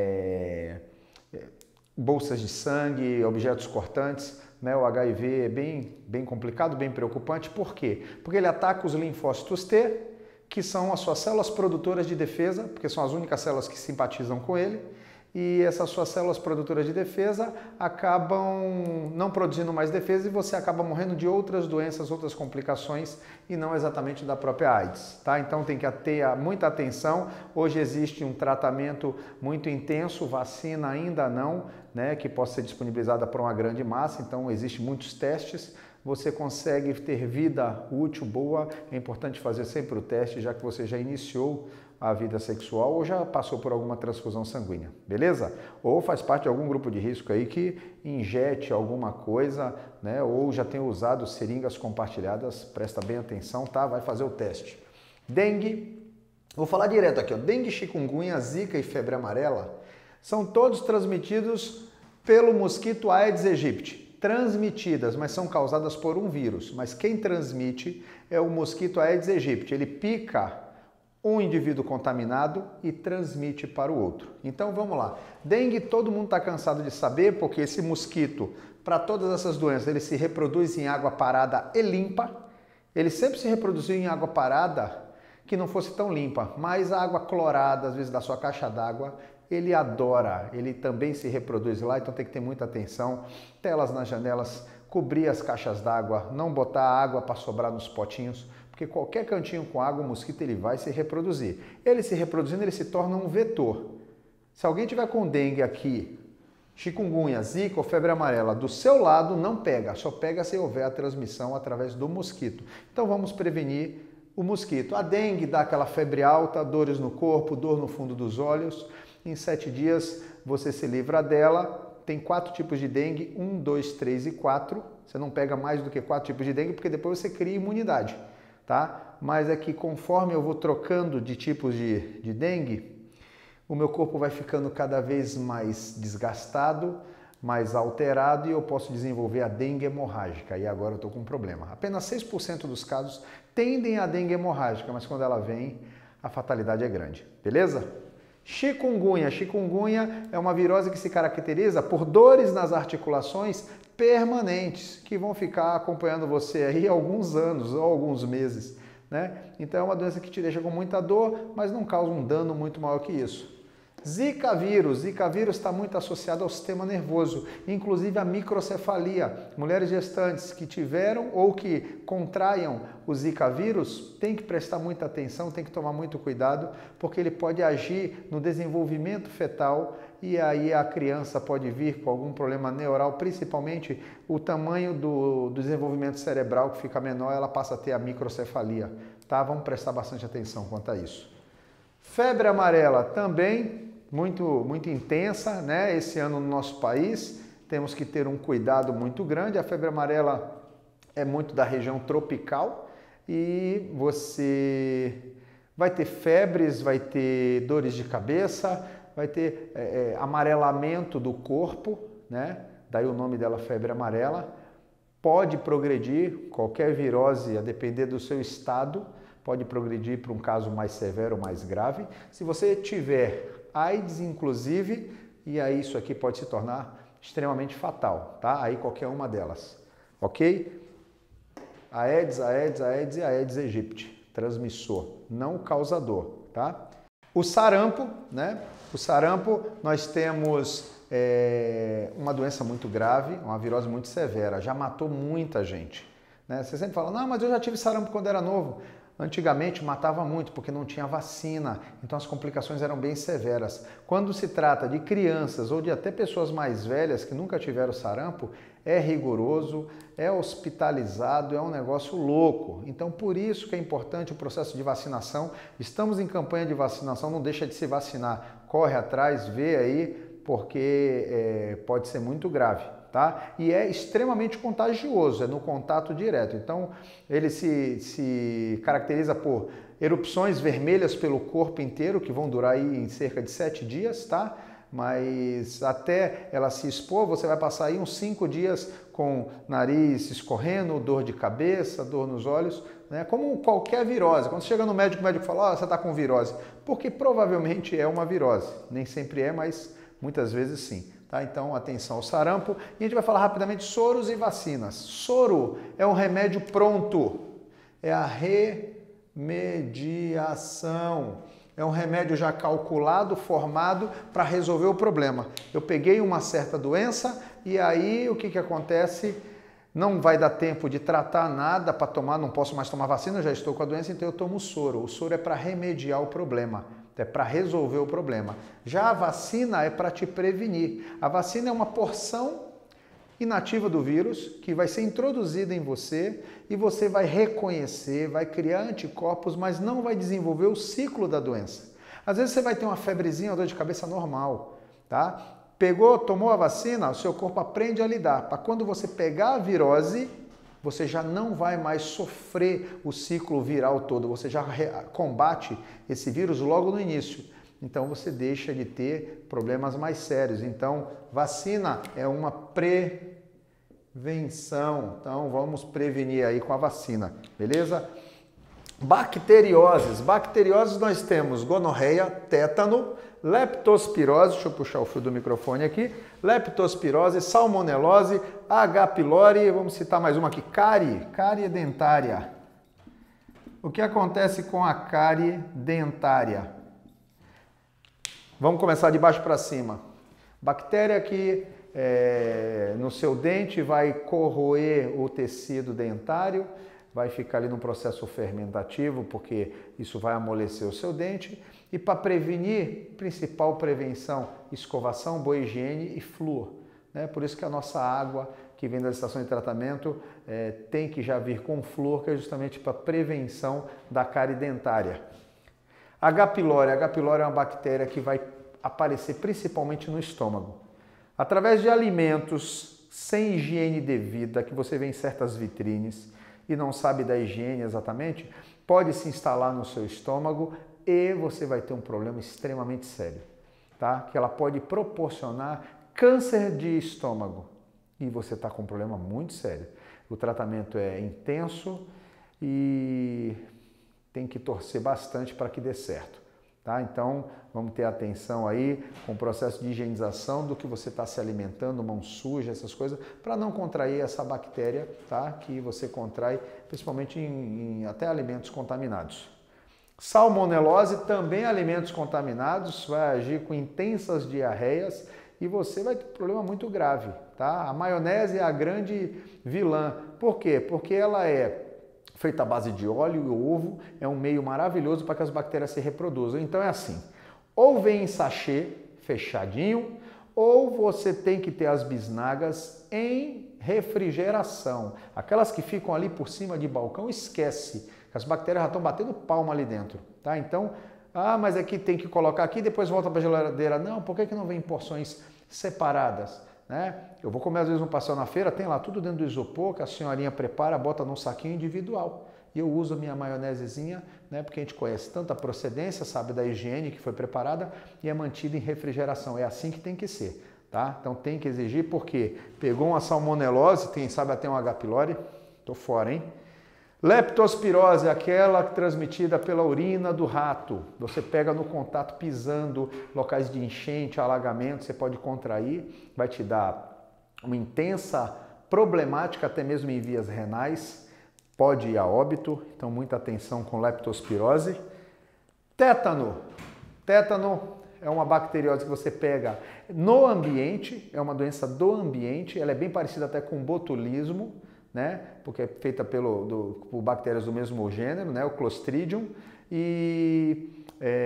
Bolsas de sangue, objetos cortantes. Né? O HIV é bem complicado, bem preocupante. Por quê? Porque ele ataca os linfócitos T, que são as suas células produtoras de defesa, porque são as únicas células que simpatizam com ele. E essas suas células produtoras de defesa acabam não produzindo mais defesa e você acaba morrendo de outras doenças, outras complicações e não exatamente da própria AIDS, tá? Então tem que ter muita atenção. Hoje existe um tratamento muito intenso, vacina ainda não, né, que possa ser disponibilizada para uma grande massa, então existem muitos testes. Você consegue ter vida útil, boa, é importante fazer sempre o teste, já que você já iniciou a vida sexual ou já passou por alguma transfusão sanguínea, beleza? Ou faz parte de algum grupo de risco aí que injete alguma coisa, né? Ou já tem usado seringas compartilhadas, presta bem atenção, tá? Vai fazer o teste. Dengue, vou falar direto aqui, ó. Dengue, chikungunya, zika e febre amarela são todos transmitidos pelo mosquito Aedes aegypti. Transmitidas, mas são causadas por um vírus. Mas quem transmite é o mosquito Aedes aegypti. Ele pica um indivíduo contaminado e transmite para o outro. Então vamos lá. Dengue todo mundo está cansado de saber, porque esse mosquito, para todas essas doenças, ele se reproduz em água parada e limpa. Ele sempre se reproduziu em água parada que não fosse tão limpa, mas a água clorada, às vezes da sua caixa d'água, ele adora, ele também se reproduz lá, então tem que ter muita atenção. Telas nas janelas, cobrir as caixas d'água, não botar água para sobrar nos potinhos, porque qualquer cantinho com água, o mosquito ele vai se reproduzir. Ele se reproduzindo, ele se torna um vetor. Se alguém tiver com dengue aqui, chikungunya, zika ou febre amarela, do seu lado não pega, só pega se houver a transmissão através do mosquito. Então vamos prevenir o mosquito. A dengue dá aquela febre alta, dores no corpo, dor no fundo dos olhos. Em 7 dias você se livra dela. Tem 4 tipos de dengue, 1, 2, 3 e 4. Você não pega mais do que 4 tipos de dengue, porque depois você cria imunidade. Tá? Mas é que conforme eu vou trocando de tipos de dengue, o meu corpo vai ficando cada vez mais desgastado, mais alterado e eu posso desenvolver a dengue hemorrágica. E agora eu estou com um problema. Apenas 6% dos casos tendem a dengue hemorrágica, mas quando ela vem, a fatalidade é grande, beleza? Chikungunya. Chikungunya é uma virose que se caracteriza por dores nas articulações permanentes, que vão ficar acompanhando você aí alguns anos ou alguns meses, né? Então é uma doença que te deixa com muita dor, mas não causa um dano muito maior que isso. Zika vírus está muito associado ao sistema nervoso, inclusive a microcefalia. Mulheres gestantes que tiveram ou que contraiam o Zika vírus têm que prestar muita atenção, têm que tomar muito cuidado, porque ele pode agir no desenvolvimento fetal e aí a criança pode vir com algum problema neural, principalmente o tamanho do desenvolvimento cerebral que fica menor, ela passa a ter a microcefalia, tá? Vamos prestar bastante atenção quanto a isso. Febre amarela também muito intensa, né? Esse ano no nosso país, temos que ter um cuidado muito grande. A febre amarela é muito da região tropical e você vai ter febres, vai ter dores de cabeça, vai ter amarelamento do corpo, né? Daí o nome dela, febre amarela. Pode progredir, qualquer virose, a depender do seu estado, pode progredir para um caso mais severo, mais grave. Se você tiver AIDS, inclusive, e aí isso aqui pode se tornar extremamente fatal, tá? Aí qualquer uma delas, ok? A Aedes e a Aedes aegypti, transmissor, não causador, tá? O sarampo, né? O sarampo, nós temos uma doença muito grave, uma virose muito severa, já matou muita gente, né? Você sempre fala, não, mas eu já tive sarampo quando era novo. Antigamente matava muito porque não tinha vacina, então as complicações eram bem severas. Quando se trata de crianças ou de até pessoas mais velhas que nunca tiveram sarampo, é rigoroso, é hospitalizado, é um negócio louco. Então por isso que é importante o processo de vacinação. Estamos em campanha de vacinação, não deixa de se vacinar. Corre atrás, vê aí, porque pode ser muito grave. Tá? E é extremamente contagioso, é no contato direto. Então, ele se caracteriza por erupções vermelhas pelo corpo inteiro, que vão durar aí em cerca de 7 dias, tá? Mas até ela se expor, você vai passar aí uns 5 dias com nariz escorrendo, dor de cabeça, dor nos olhos, né? Como qualquer virose. Quando você chega no médico, o médico fala, você está com virose. Porque provavelmente é uma virose. Nem sempre é, mas muitas vezes sim. Tá? Então, atenção ao sarampo. E a gente vai falar rapidamente de soros e vacinas. Soro é um remédio pronto. É a remediação. É um remédio já calculado, formado para resolver o problema. Eu peguei uma certa doença e aí o que acontece? Não vai dar tempo de tratar nada para tomar, não posso mais tomar vacina, já estou com a doença, então eu tomo soro. O soro é para remediar o problema. É para resolver o problema. Já a vacina é para te prevenir. A vacina é uma porção inativa do vírus que vai ser introduzida em você e você vai reconhecer, vai criar anticorpos, mas não vai desenvolver o ciclo da doença. Às vezes você vai ter uma febrezinha, uma dor de cabeça normal, tá? Pegou, tomou a vacina, o seu corpo aprende a lidar. Para quando você pegar a virose, você já não vai mais sofrer o ciclo viral todo, você já combate esse vírus logo no início. Então você deixa de ter problemas mais sérios. Então, vacina é uma prevenção. Então, vamos prevenir aí com a vacina, beleza? Bacterioses. Bacterioses nós temos gonorreia, tétano, leptospirose, deixa eu puxar o fio do microfone aqui, leptospirose, salmonelose, H. pylori, vamos citar mais uma aqui, cárie dentária. O que acontece com a cárie dentária? Vamos começar de baixo para cima. Bactéria que no seu dente vai corroer o tecido dentário, vai ficar ali no processo fermentativo, porque isso vai amolecer o seu dente. E para prevenir, principal prevenção, escovação, boa higiene e flúor. Né? Por isso que a nossa água que vem da estação de tratamento tem que já vir com flúor, que é justamente para prevenção da cárie dentária. H. pylori. H. pylori é uma bactéria que vai aparecer principalmente no estômago. Através de alimentos sem higiene devida, que você vê em certas vitrines e não sabe da higiene exatamente, pode se instalar no seu estômago e você vai ter um problema extremamente sério, tá? Que ela pode proporcionar câncer de estômago e você está com um problema muito sério. O tratamento é intenso e tem que torcer bastante para que dê certo. Tá? Então, vamos ter atenção aí com o processo de higienização do que você está se alimentando, mão suja, essas coisas, para não contrair essa bactéria, tá? Que você contrai principalmente em até alimentos contaminados. Salmonelose, também alimentos contaminados, vai agir com intensas diarreias e você vai ter um problema muito grave. Tá? A maionese é a grande vilã. Por quê? Porque ela é feita à base de óleo e ovo, é um meio maravilhoso para que as bactérias se reproduzam. Então é assim, ou vem em sachê, fechadinho, ou você tem que ter as bisnagas em refrigeração. Aquelas que ficam ali por cima de balcão, esquece, as bactérias já estão batendo palma ali dentro. Tá? Então, mas aqui tem que colocar aqui, depois volta para a geladeira. Não, por que não vem em porções separadas? Né? Eu vou comer às vezes um pastel na feira, tem lá tudo dentro do isopor, que a senhorinha prepara, bota num saquinho individual. E eu uso a minha maionesezinha, né, porque a gente conhece tanto a procedência, sabe da higiene que foi preparada e é mantida em refrigeração. É assim que tem que ser. Tá? Então tem que exigir, porque pegou uma salmonelose, tem, sabe até um H. pylori, tô fora, hein? Leptospirose, aquela transmitida pela urina do rato. Você pega no contato pisando, locais de enchente, alagamento, você pode contrair, vai te dar uma intensa problemática, até mesmo em vias renais, pode ir a óbito, então muita atenção com leptospirose. Tétano. Tétano é uma bacteriose que você pega no ambiente, é uma doença do ambiente, ela é bem parecida até com botulismo, né? Porque é feita por bactérias do mesmo gênero, né? O Clostridium. E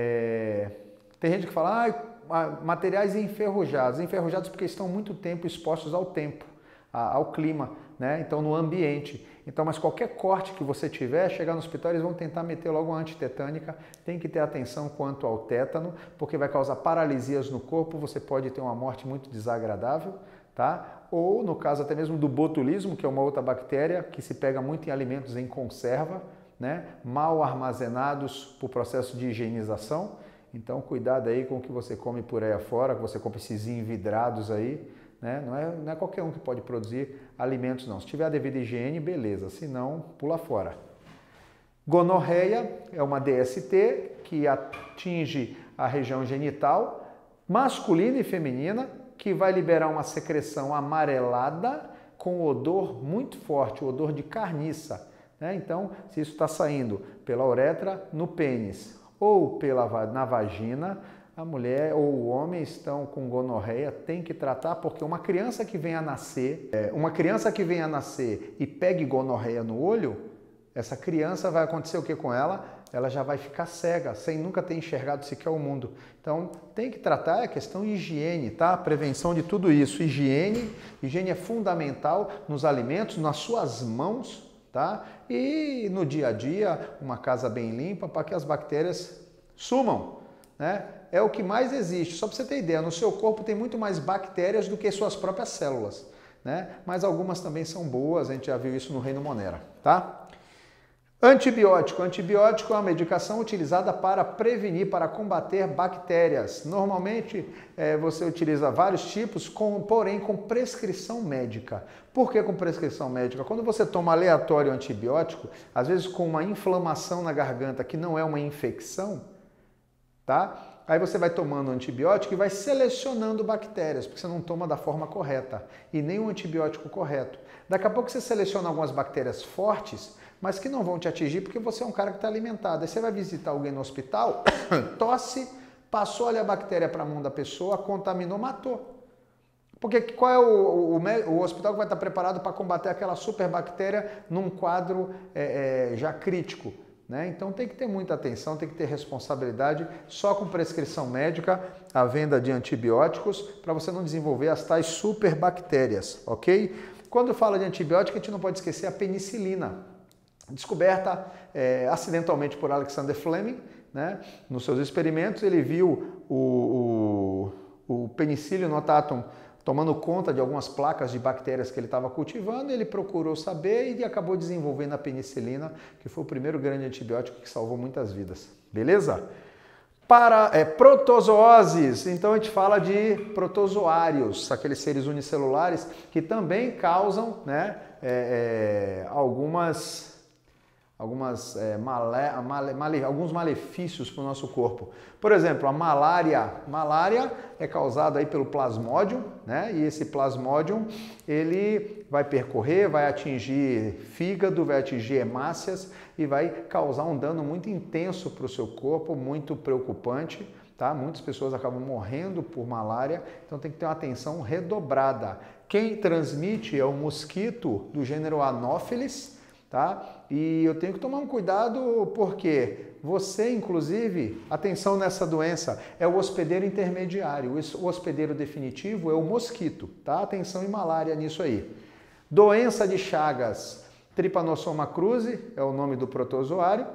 tem gente que fala, materiais enferrujados porque estão muito tempo expostos ao tempo, ao clima, né? Então no ambiente. Então, mas qualquer corte que você tiver, chegar no hospital, eles vão tentar meter logo uma antitetânica. Tem que ter atenção quanto ao tétano, porque vai causar paralisias no corpo, você pode ter uma morte muito desagradável. Tá? Ou no caso até mesmo do botulismo, que é uma outra bactéria que se pega muito em alimentos em conserva, né? Mal armazenados por processo de higienização. Então cuidado aí com o que você come por aí afora, que você compra esses envidrados aí, né? Não é qualquer um que pode produzir alimentos não. Se tiver a devida higiene, beleza, se não, pula fora. Gonorreia é uma DST que atinge a região genital masculina e feminina, que vai liberar uma secreção amarelada com odor muito forte, o odor de carniça. Né? Então, se isso está saindo pela uretra, no pênis ou na vagina, a mulher ou o homem estão com gonorreia, tem que tratar, porque uma criança que venha a nascer, e pegue gonorreia no olho, essa criança vai acontecer o que com ela? Ela já vai ficar cega, sem nunca ter enxergado sequer o mundo. Então, tem que tratar a questão higiene, tá? Prevenção de tudo isso. Higiene é fundamental nos alimentos, nas suas mãos, tá? E no dia a dia, uma casa bem limpa para que as bactérias sumam, né? É o que mais existe. Só para você ter ideia, no seu corpo tem muito mais bactérias do que suas próprias células, né? Mas algumas também são boas, a gente já viu isso no Reino Monera, tá? Antibiótico. Antibiótico é uma medicação utilizada para prevenir, para combater bactérias. Normalmente você utiliza vários tipos, porém com prescrição médica. Por que com prescrição médica? Quando você toma aleatório antibiótico, às vezes com uma inflamação na garganta que não é uma infecção, tá? Aí você vai tomando antibiótico e vai selecionando bactérias, porque você não toma da forma correta e nem o antibiótico correto. Daqui a pouco você seleciona algumas bactérias fortes, mas que não vão te atingir porque você é um cara que está alimentado. Aí você vai visitar alguém no hospital, tosse, passou ali a bactéria para a mão da pessoa, contaminou, matou. Porque qual é o hospital que vai estar preparado para combater aquela superbactéria num quadro já crítico? Né? Então tem que ter muita atenção, tem que ter responsabilidade, só com prescrição médica, a venda de antibióticos, para você não desenvolver as tais superbactérias, ok? Quando fala de antibiótico, a gente não pode esquecer a penicilina. Descoberta acidentalmente por Alexander Fleming, né? Nos seus experimentos ele viu o Penicillium notatum tomando conta de algumas placas de bactérias que ele estava cultivando, ele procurou saber e acabou desenvolvendo a penicilina, que foi o primeiro grande antibiótico que salvou muitas vidas. Beleza? Para protozooses, então a gente fala de protozoários, aqueles seres unicelulares que também causam, né, algumas alguns malefícios para o nosso corpo. Por exemplo, a malária. Malária é causada aí pelo Plasmodium, né? E esse Plasmodium, ele vai percorrer, vai atingir fígado, vai atingir hemácias e vai causar um dano muito intenso para o seu corpo, muito preocupante. Tá? Muitas pessoas acabam morrendo por malária, então tem que ter uma atenção redobrada. Quem transmite é o mosquito do gênero Anopheles, tá? E eu tenho que tomar um cuidado porque você, inclusive, atenção nessa doença, é o hospedeiro intermediário. O hospedeiro definitivo é o mosquito, tá? Atenção em malária nisso aí. Doença de Chagas, Trypanosoma cruzi é o nome do protozoário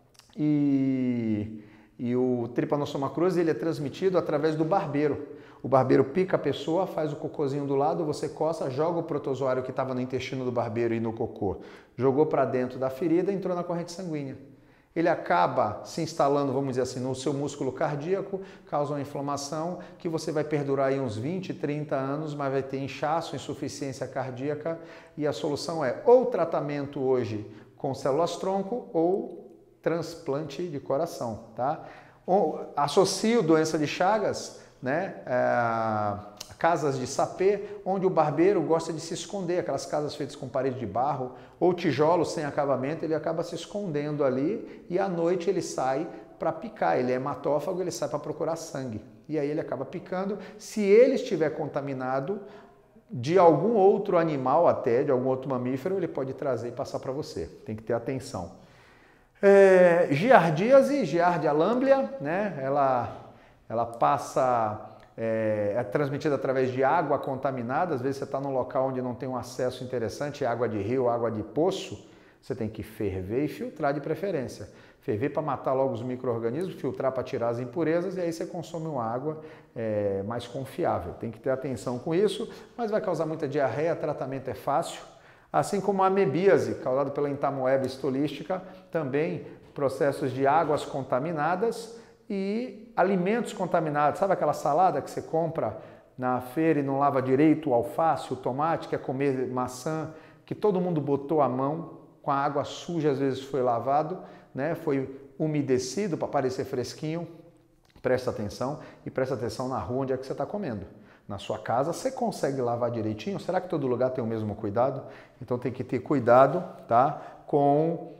e o Trypanosoma cruzi ele é transmitido através do barbeiro. O barbeiro pica a pessoa, faz o cocôzinho do lado, você coça, joga o protozoário que estava no intestino do barbeiro e no cocô, jogou para dentro da ferida e entrou na corrente sanguínea. Ele acaba se instalando, vamos dizer assim, no seu músculo cardíaco, causa uma inflamação que você vai perdurar aí uns 20, 30 anos, mas vai ter inchaço, insuficiência cardíaca e a solução é ou tratamento hoje com células-tronco ou transplante de coração, tá? Associo doença de Chagas, né? Casas de sapê, onde o barbeiro gosta de se esconder, aquelas casas feitas com parede de barro ou tijolos sem acabamento, ele acaba se escondendo ali e à noite ele sai para picar, ele é hematófago, ele sai para procurar sangue e aí ele acaba picando. Se ele estiver contaminado de algum outro animal até, de algum outro mamífero, ele pode trazer e passar para você, tem que ter atenção. Giardíase, Giardia lamblia, né? Ela passa, é transmitida através de água contaminada. Às vezes você está num local onde não tem um acesso interessante, água de rio, água de poço, você tem que ferver e filtrar de preferência. Ferver para matar logo os micro-organismos, filtrar para tirar as impurezas e aí você consome uma água mais confiável. Tem que ter atenção com isso, mas vai causar muita diarreia, tratamento é fácil. Assim como a amebíase, causada pela entamoeba estolística, também processos de águas contaminadas e alimentos contaminados. Sabe aquela salada que você compra na feira e não lava direito o alface, o tomate, quer comer maçã, que todo mundo botou a mão, com a água suja às vezes foi lavado, né? Foi umedecido para parecer fresquinho. Presta atenção e presta atenção na rua onde é que você está comendo. Na sua casa, você consegue lavar direitinho? Será que todo lugar tem o mesmo cuidado? Então tem que ter cuidado, tá? Com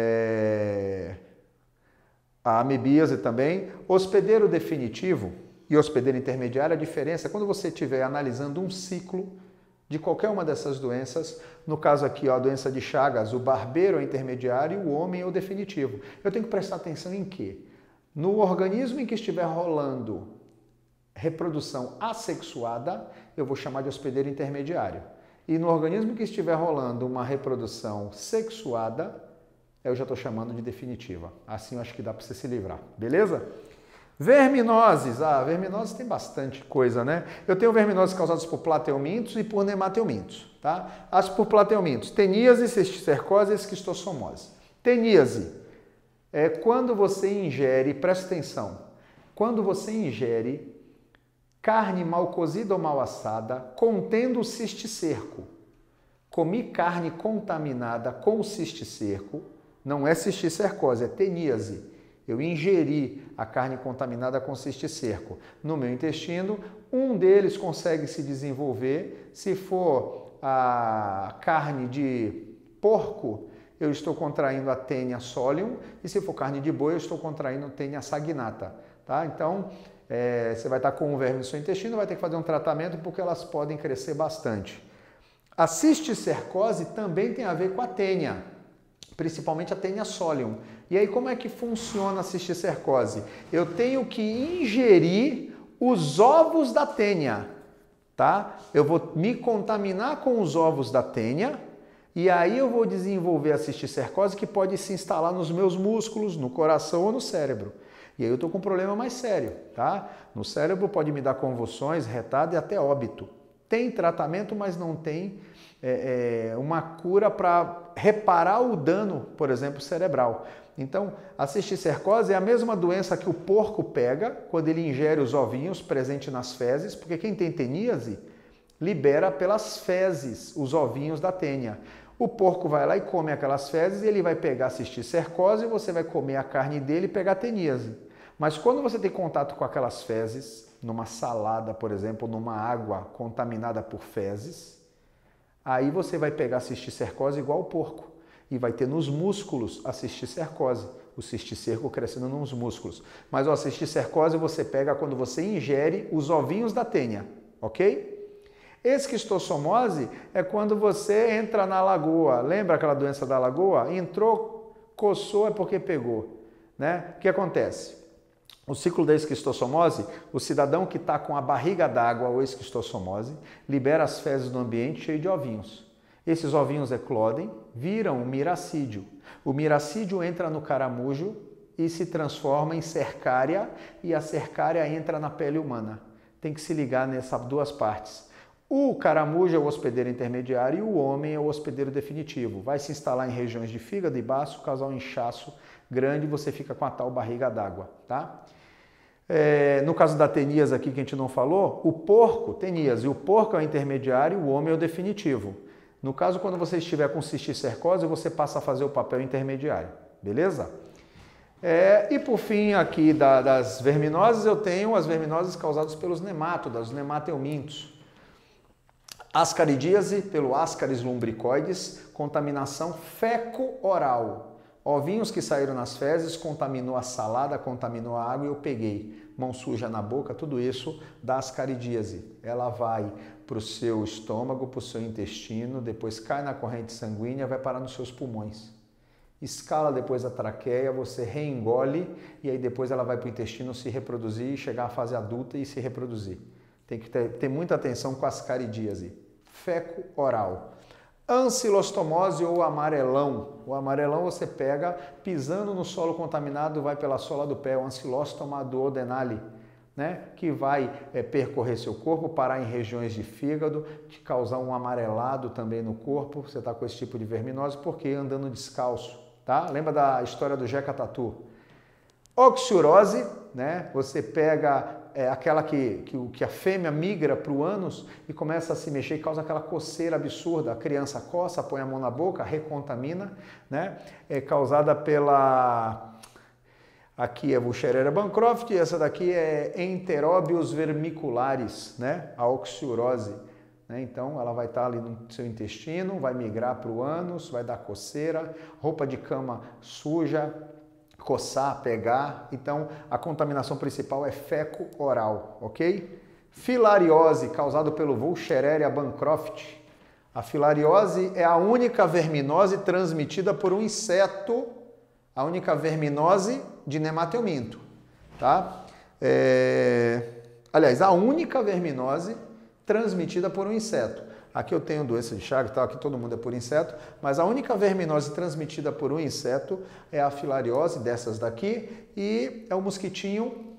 a amebíase também. Hospedeiro definitivo e hospedeiro intermediário, a diferença é quando você estiver analisando um ciclo de qualquer uma dessas doenças, no caso aqui, ó, a doença de Chagas, o barbeiro é o intermediário e o homem é o definitivo. Eu tenho que prestar atenção em quê? No organismo em que estiver rolando reprodução assexuada, eu vou chamar de hospedeiro intermediário. E no organismo que estiver rolando uma reprodução sexuada, eu já estou chamando de definitiva. Assim eu acho que dá para você se livrar, beleza? Verminoses. Verminoses tem bastante coisa, né? Eu tenho verminoses causadas por plateumintos e por nemateumintos, tá? As por plateumintos, teníase, cisticercose e esquistossomose. Teníase é quando você ingere, presta atenção, quando você ingere carne mal cozida ou mal assada, contendo cisticerco. Comi carne contaminada com cisticerco, não é cisticercose, é teníase. Eu ingeri a carne contaminada com cisticerco no meu intestino, um deles consegue se desenvolver. Se for a carne de porco, eu estou contraindo a Taenia solium, e se for carne de boi, eu estou contraindo a Taenia saginata. Tá? Então, você vai estar com um verme no seu intestino, vai ter que fazer um tratamento porque elas podem crescer bastante. A cisticercose também tem a ver com a Taenia, principalmente a Taenia solium. E aí como é que funciona a cisticercose? Eu tenho que ingerir os ovos da Taenia, tá? Eu vou me contaminar com os ovos da Taenia e aí eu vou desenvolver a cisticercose que pode se instalar nos meus músculos, no coração ou no cérebro. E aí eu estou com um problema mais sério, tá? No cérebro pode me dar convulsões, retardo e até óbito. Tem tratamento, mas não tem uma cura para reparar o dano, por exemplo, cerebral. Então, a cisticercose é a mesma doença que o porco pega quando ele ingere os ovinhos presentes nas fezes, porque quem tem teníase libera pelas fezes os ovinhos da Taenia. O porco vai lá e come aquelas fezes e ele vai pegar cisticercose e você vai comer a carne dele e pegar teníase. Mas quando você tem contato com aquelas fezes, numa salada, por exemplo, numa água contaminada por fezes, aí você vai pegar cisticercose igual o porco e vai ter nos músculos a cisticercose, o cisticerco crescendo nos músculos. Mas a cisticercose você pega quando você ingere os ovinhos da tênia, ok? Esquistossomose é quando você entra na lagoa. Lembra aquela doença da lagoa? Entrou, coçou, é porque pegou, né? O que acontece? O ciclo da esquistossomose, o cidadão que está com a barriga d'água ou esquistossomose, libera as fezes do ambiente cheio de ovinhos. Esses ovinhos eclodem, viram um miracídio. O miracídio entra no caramujo e se transforma em cercária, e a cercária entra na pele humana. Tem que se ligar nessas duas partes. O caramujo é o hospedeiro intermediário e o homem é o hospedeiro definitivo. Vai se instalar em regiões de fígado e baço, causar um inchaço grande e você fica com a tal barriga d'água, tá? No caso da teníase aqui que a gente não falou, o porco, teníase, o porco é o intermediário, o homem é o definitivo. No caso, quando você estiver com cisticercose, você passa a fazer o papel intermediário, beleza? E por fim aqui das verminoses, eu tenho as verminoses causadas pelos nemátodas, os nemateumintos. Ascaridíase pelo Ascaris lumbricoides, contaminação feco-oral. Ovinhos que saíram nas fezes, contaminou a salada, contaminou a água e eu peguei. Mão suja na boca, tudo isso dá ascaridíase. Ela vai para o seu estômago, para o seu intestino, depois cai na corrente sanguínea, vai parar nos seus pulmões. Escala depois a traqueia, você reengole e aí depois ela vai para o intestino se reproduzir, chegar à fase adulta e se reproduzir. Tem que ter muita atenção com a ascaridíase. Feco-oral. Ancilostomose ou amarelão. O amarelão você pega pisando no solo contaminado, vai pela sola do pé, o ancilostoma duodenale, né? Que vai percorrer seu corpo, parar em regiões de fígado, te causar um amarelado também no corpo. Você está com esse tipo de verminose porque andando descalço, tá? Lembra da história do Jeca Tatu? Oxiurose, né? Você pega aquela que a fêmea migra para o ânus e começa a se mexer e causa aquela coceira absurda. A criança coça, põe a mão na boca, recontamina, né? É causada pela... Aqui é Buchereria bancroft e essa daqui é Enterobius vermicularis, né? A oxiurose. Então, ela vai estar ali no seu intestino, vai migrar para o ânus, vai dar coceira, roupa de cama suja, coçar, pegar. Então, a contaminação principal é feco-oral, ok? Filariose, causado pelo Buchereria bancroft. A filariose é a única verminose transmitida por um inseto, a única verminose de nemateuminto, tá? Aliás, a única verminose transmitida por um inseto. Aqui eu tenho doença de Chagas, aqui todo mundo é por inseto, mas a única verminose transmitida por um inseto é a filariose, dessas daqui, e é o mosquitinho,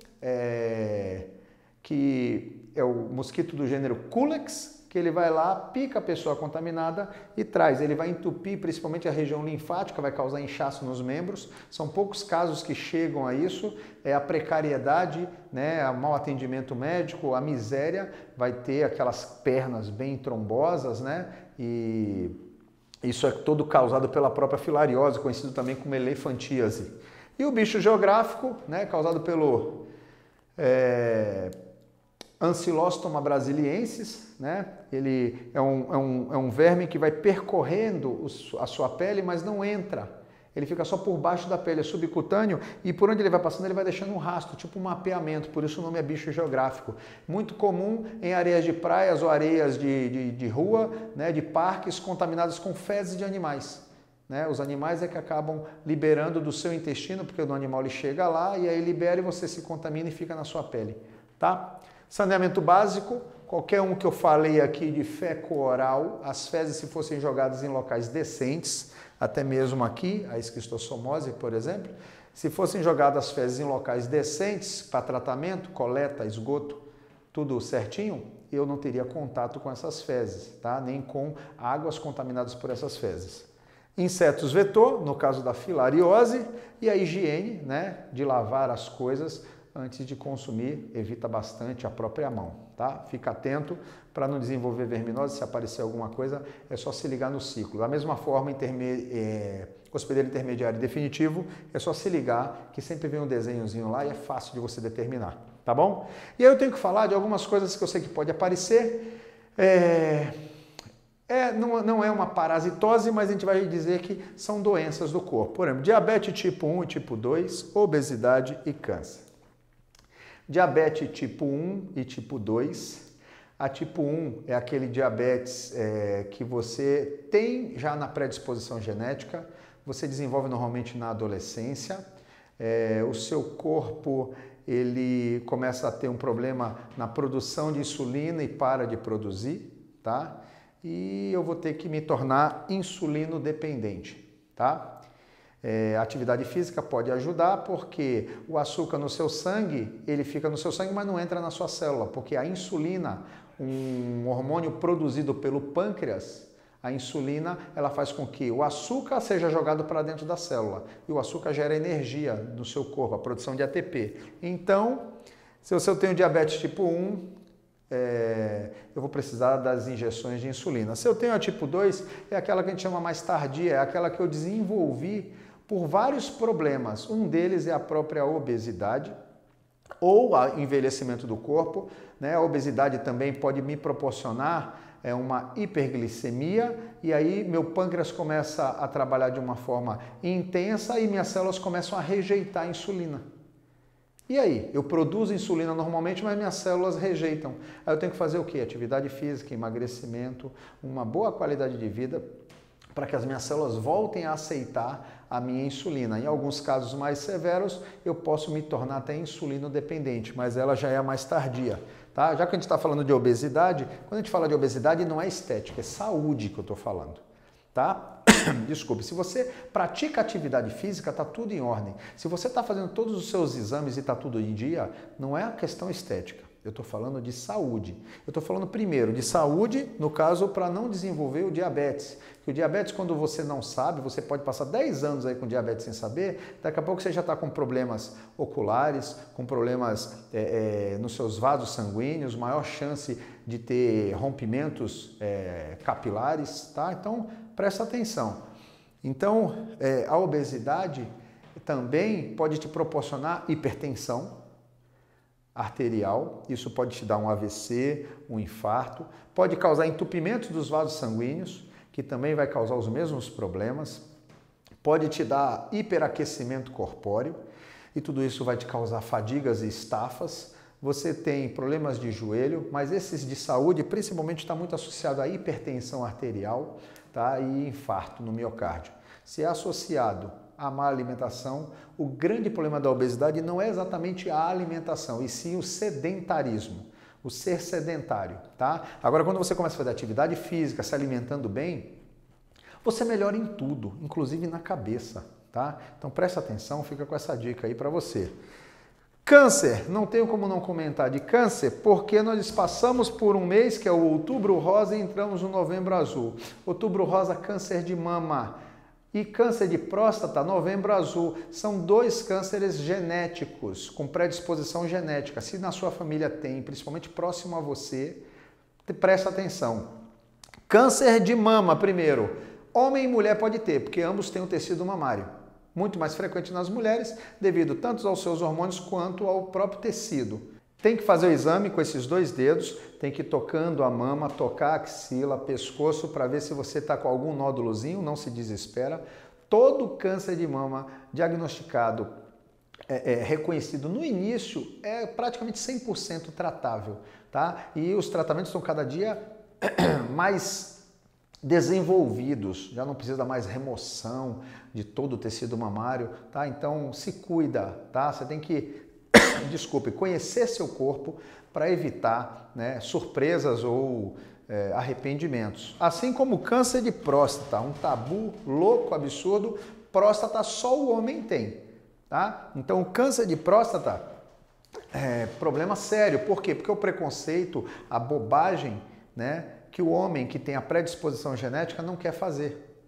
que é o mosquito do gênero Culex, que ele vai lá, pica a pessoa contaminada e traz. Ele vai entupir principalmente a região linfática, vai causar inchaço nos membros. São poucos casos que chegam a isso. A precariedade, né, o mau atendimento médico, a miséria, vai ter aquelas pernas bem trombosas, né? E isso é todo causado pela própria filariose, conhecido também como elefantíase. E o bicho geográfico, né, causado pelo Ancilostoma brasiliensis, né? Ele é um verme que vai percorrendo a sua pele, mas não entra. Ele fica só por baixo da pele, é subcutâneo, e por onde ele vai passando, ele vai deixando um rastro, tipo um mapeamento, por isso o nome é bicho geográfico. Muito comum em areias de praias ou areias de rua, né, de parques contaminadas com fezes de animais. Né? Os animais é que acabam liberando do seu intestino, porque o animal ele chega lá e aí libera e você se contamina e fica na sua pele. Tá? Saneamento básico, qualquer um que eu falei aqui de feco-oral, as fezes se fossem jogadas em locais decentes, até mesmo aqui, a esquistossomose, por exemplo, se fossem jogadas as fezes em locais decentes para tratamento, coleta, esgoto, tudo certinho, eu não teria contato com essas fezes, tá? Nem com águas contaminadas por essas fezes. Insetos vetor, no caso da filariose, e a higiene, né, de lavar as coisas antes de consumir, evita bastante a própria mão, tá? Fica atento para não desenvolver verminose, se aparecer alguma coisa, é só se ligar no ciclo. Da mesma forma, hospedeiro intermediário definitivo, é só se ligar, que sempre vem um desenhozinho lá e é fácil de você determinar, tá bom? E aí eu tenho que falar de algumas coisas que eu sei que pode aparecer, não é uma parasitose, mas a gente vai dizer que são doenças do corpo. Por exemplo, diabetes tipo 1 e tipo 2, obesidade e câncer. Diabetes tipo 1 e tipo 2. A tipo 1 é aquele diabetes que você tem já na predisposição genética, você desenvolve normalmente na adolescência, o seu corpo ele começa a ter um problema na produção de insulina e para de produzir, tá? E eu vou ter que me tornar insulino dependente, tá? A atividade física pode ajudar porque o açúcar no seu sangue, ele fica no seu sangue, mas não entra na sua célula, porque a insulina, um hormônio produzido pelo pâncreas, a insulina, ela faz com que o açúcar seja jogado para dentro da célula e o açúcar gera energia no seu corpo, a produção de ATP. Então, se eu tenho diabetes tipo 1, eu vou precisar das injeções de insulina. Se eu tenho a tipo 2, é aquela que a gente chama mais tardia, é aquela que eu desenvolvi por vários problemas. Um deles é a própria obesidade ou o envelhecimento do corpo, né? A obesidade também pode me proporcionar uma hiperglicemia e aí meu pâncreas começa a trabalhar de uma forma intensa e minhas células começam a rejeitar a insulina. E aí? Eu produzo insulina normalmente, mas minhas células rejeitam. Aí eu tenho que fazer o quê? Atividade física, emagrecimento, uma boa qualidade de vida para que as minhas células voltem a aceitar a minha insulina. Em alguns casos mais severos, eu posso me tornar até insulino dependente, mas ela já é a mais tardia. Tá? Já que a gente está falando de obesidade, quando a gente fala de obesidade não é estética, é saúde que eu estou falando. Tá? Desculpe, se você pratica atividade física, está tudo em ordem. Se você está fazendo todos os seus exames e está tudo em dia, não é a questão estética. Eu estou falando de saúde. Eu estou falando primeiro de saúde, no caso, para não desenvolver o diabetes. Porque o diabetes, quando você não sabe, você pode passar 10 anos aí com diabetes sem saber, daqui a pouco você já está com problemas oculares, com problemas nos seus vasos sanguíneos, maior chance de ter rompimentos capilares, tá? Então, presta atenção. Então, a obesidade também pode te proporcionar hipertensão arterial, isso pode te dar um AVC, um infarto, pode causar entupimento dos vasos sanguíneos, que também vai causar os mesmos problemas, pode te dar hiperaquecimento corpóreo e tudo isso vai te causar fadigas e estafas. Você tem problemas de joelho, mas esses de saúde principalmente está muito associado à hipertensão arterial, tá? E infarto no miocárdio. Se é associado à má alimentação, o grande problema da obesidade não é exatamente a alimentação, e sim o sedentarismo, o ser sedentário, tá? Agora, quando você começa a fazer atividade física, se alimentando bem, você melhora em tudo, inclusive na cabeça, tá? Então presta atenção, fica com essa dica aí para você. Câncer, não tenho como não comentar de câncer, porque nós passamos por um mês que é o Outubro Rosa e entramos no Novembro Azul. Outubro Rosa, câncer de mama. E câncer de próstata, Novembro Azul, são dois cânceres genéticos, com predisposição genética. Se na sua família tem, principalmente próximo a você, presta atenção. Câncer de mama, primeiro. Homem e mulher pode ter, porque ambos têm o tecido mamário. Muito mais frequente nas mulheres, devido tanto aos seus hormônios quanto ao próprio tecido. Tem que fazer o exame com esses dois dedos, tem que ir tocando a mama, tocar a axila, pescoço, para ver se você está com algum nódulozinho, não se desespera. Todo câncer de mama diagnosticado, reconhecido no início, é praticamente 100% tratável, tá? E os tratamentos estão cada dia mais desenvolvidos, já não precisa mais remoção de todo o tecido mamário, tá? Então se cuida, tá? Você tem que conhecer seu corpo para evitar, né, surpresas ou arrependimentos. Assim como o câncer de próstata, um tabu louco, absurdo, próstata só o homem tem, tá? Então o câncer de próstata é problema sério. Por quê? Porque o preconceito, a bobagem, né, que o homem que tem a predisposição genética não quer fazer.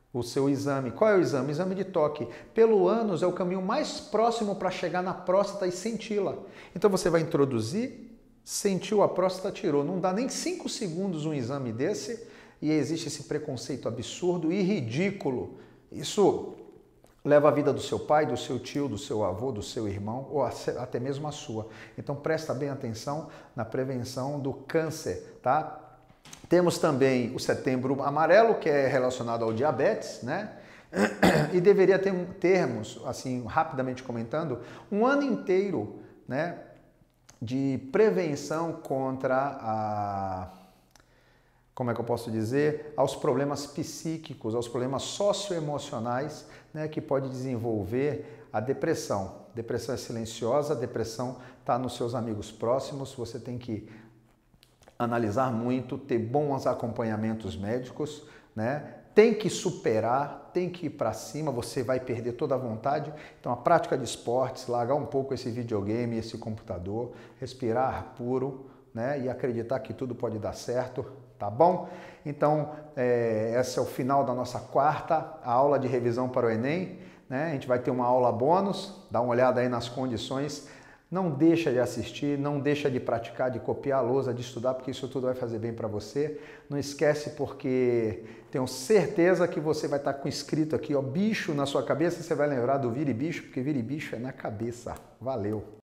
o seu exame. Qual é o exame? Exame de toque. Pelo ânus é o caminho mais próximo para chegar na próstata e senti-la. Então você vai introduzir, sentiu a próstata, tirou. Não dá nem 5 segundos um exame desse e existe esse preconceito absurdo e ridículo. Isso leva a vida do seu pai, do seu tio, do seu avô, do seu irmão ou até mesmo a sua. Então presta bem atenção na prevenção do câncer, tá? Temos também o Setembro Amarelo, que é relacionado ao diabetes, né? E deveria termos, assim, rapidamente comentando, um ano inteiro, né, de prevenção contra como é que eu posso dizer, aos problemas psíquicos, aos problemas socioemocionais, né, que pode desenvolver a depressão. Depressão é silenciosa, a depressão está nos seus amigos próximos, você tem que analisar muito, ter bons acompanhamentos médicos, né? Tem que superar, tem que ir para cima, você vai perder toda a vontade. Então a prática de esportes, largar um pouco esse videogame, esse computador, respirar ar puro, né? E acreditar que tudo pode dar certo, tá bom? Então esse é o final da nossa quarta aula de revisão para o Enem, né? A gente vai ter uma aula bônus, dá uma olhada aí nas condições. Não deixa de assistir, não deixa de praticar, de copiar a lousa, de estudar, porque isso tudo vai fazer bem para você. Não esquece, porque tenho certeza que você vai estar com escrito aqui, ó, bicho na sua cabeça, você vai lembrar do vire bicho, porque vire bicho é na cabeça. Valeu!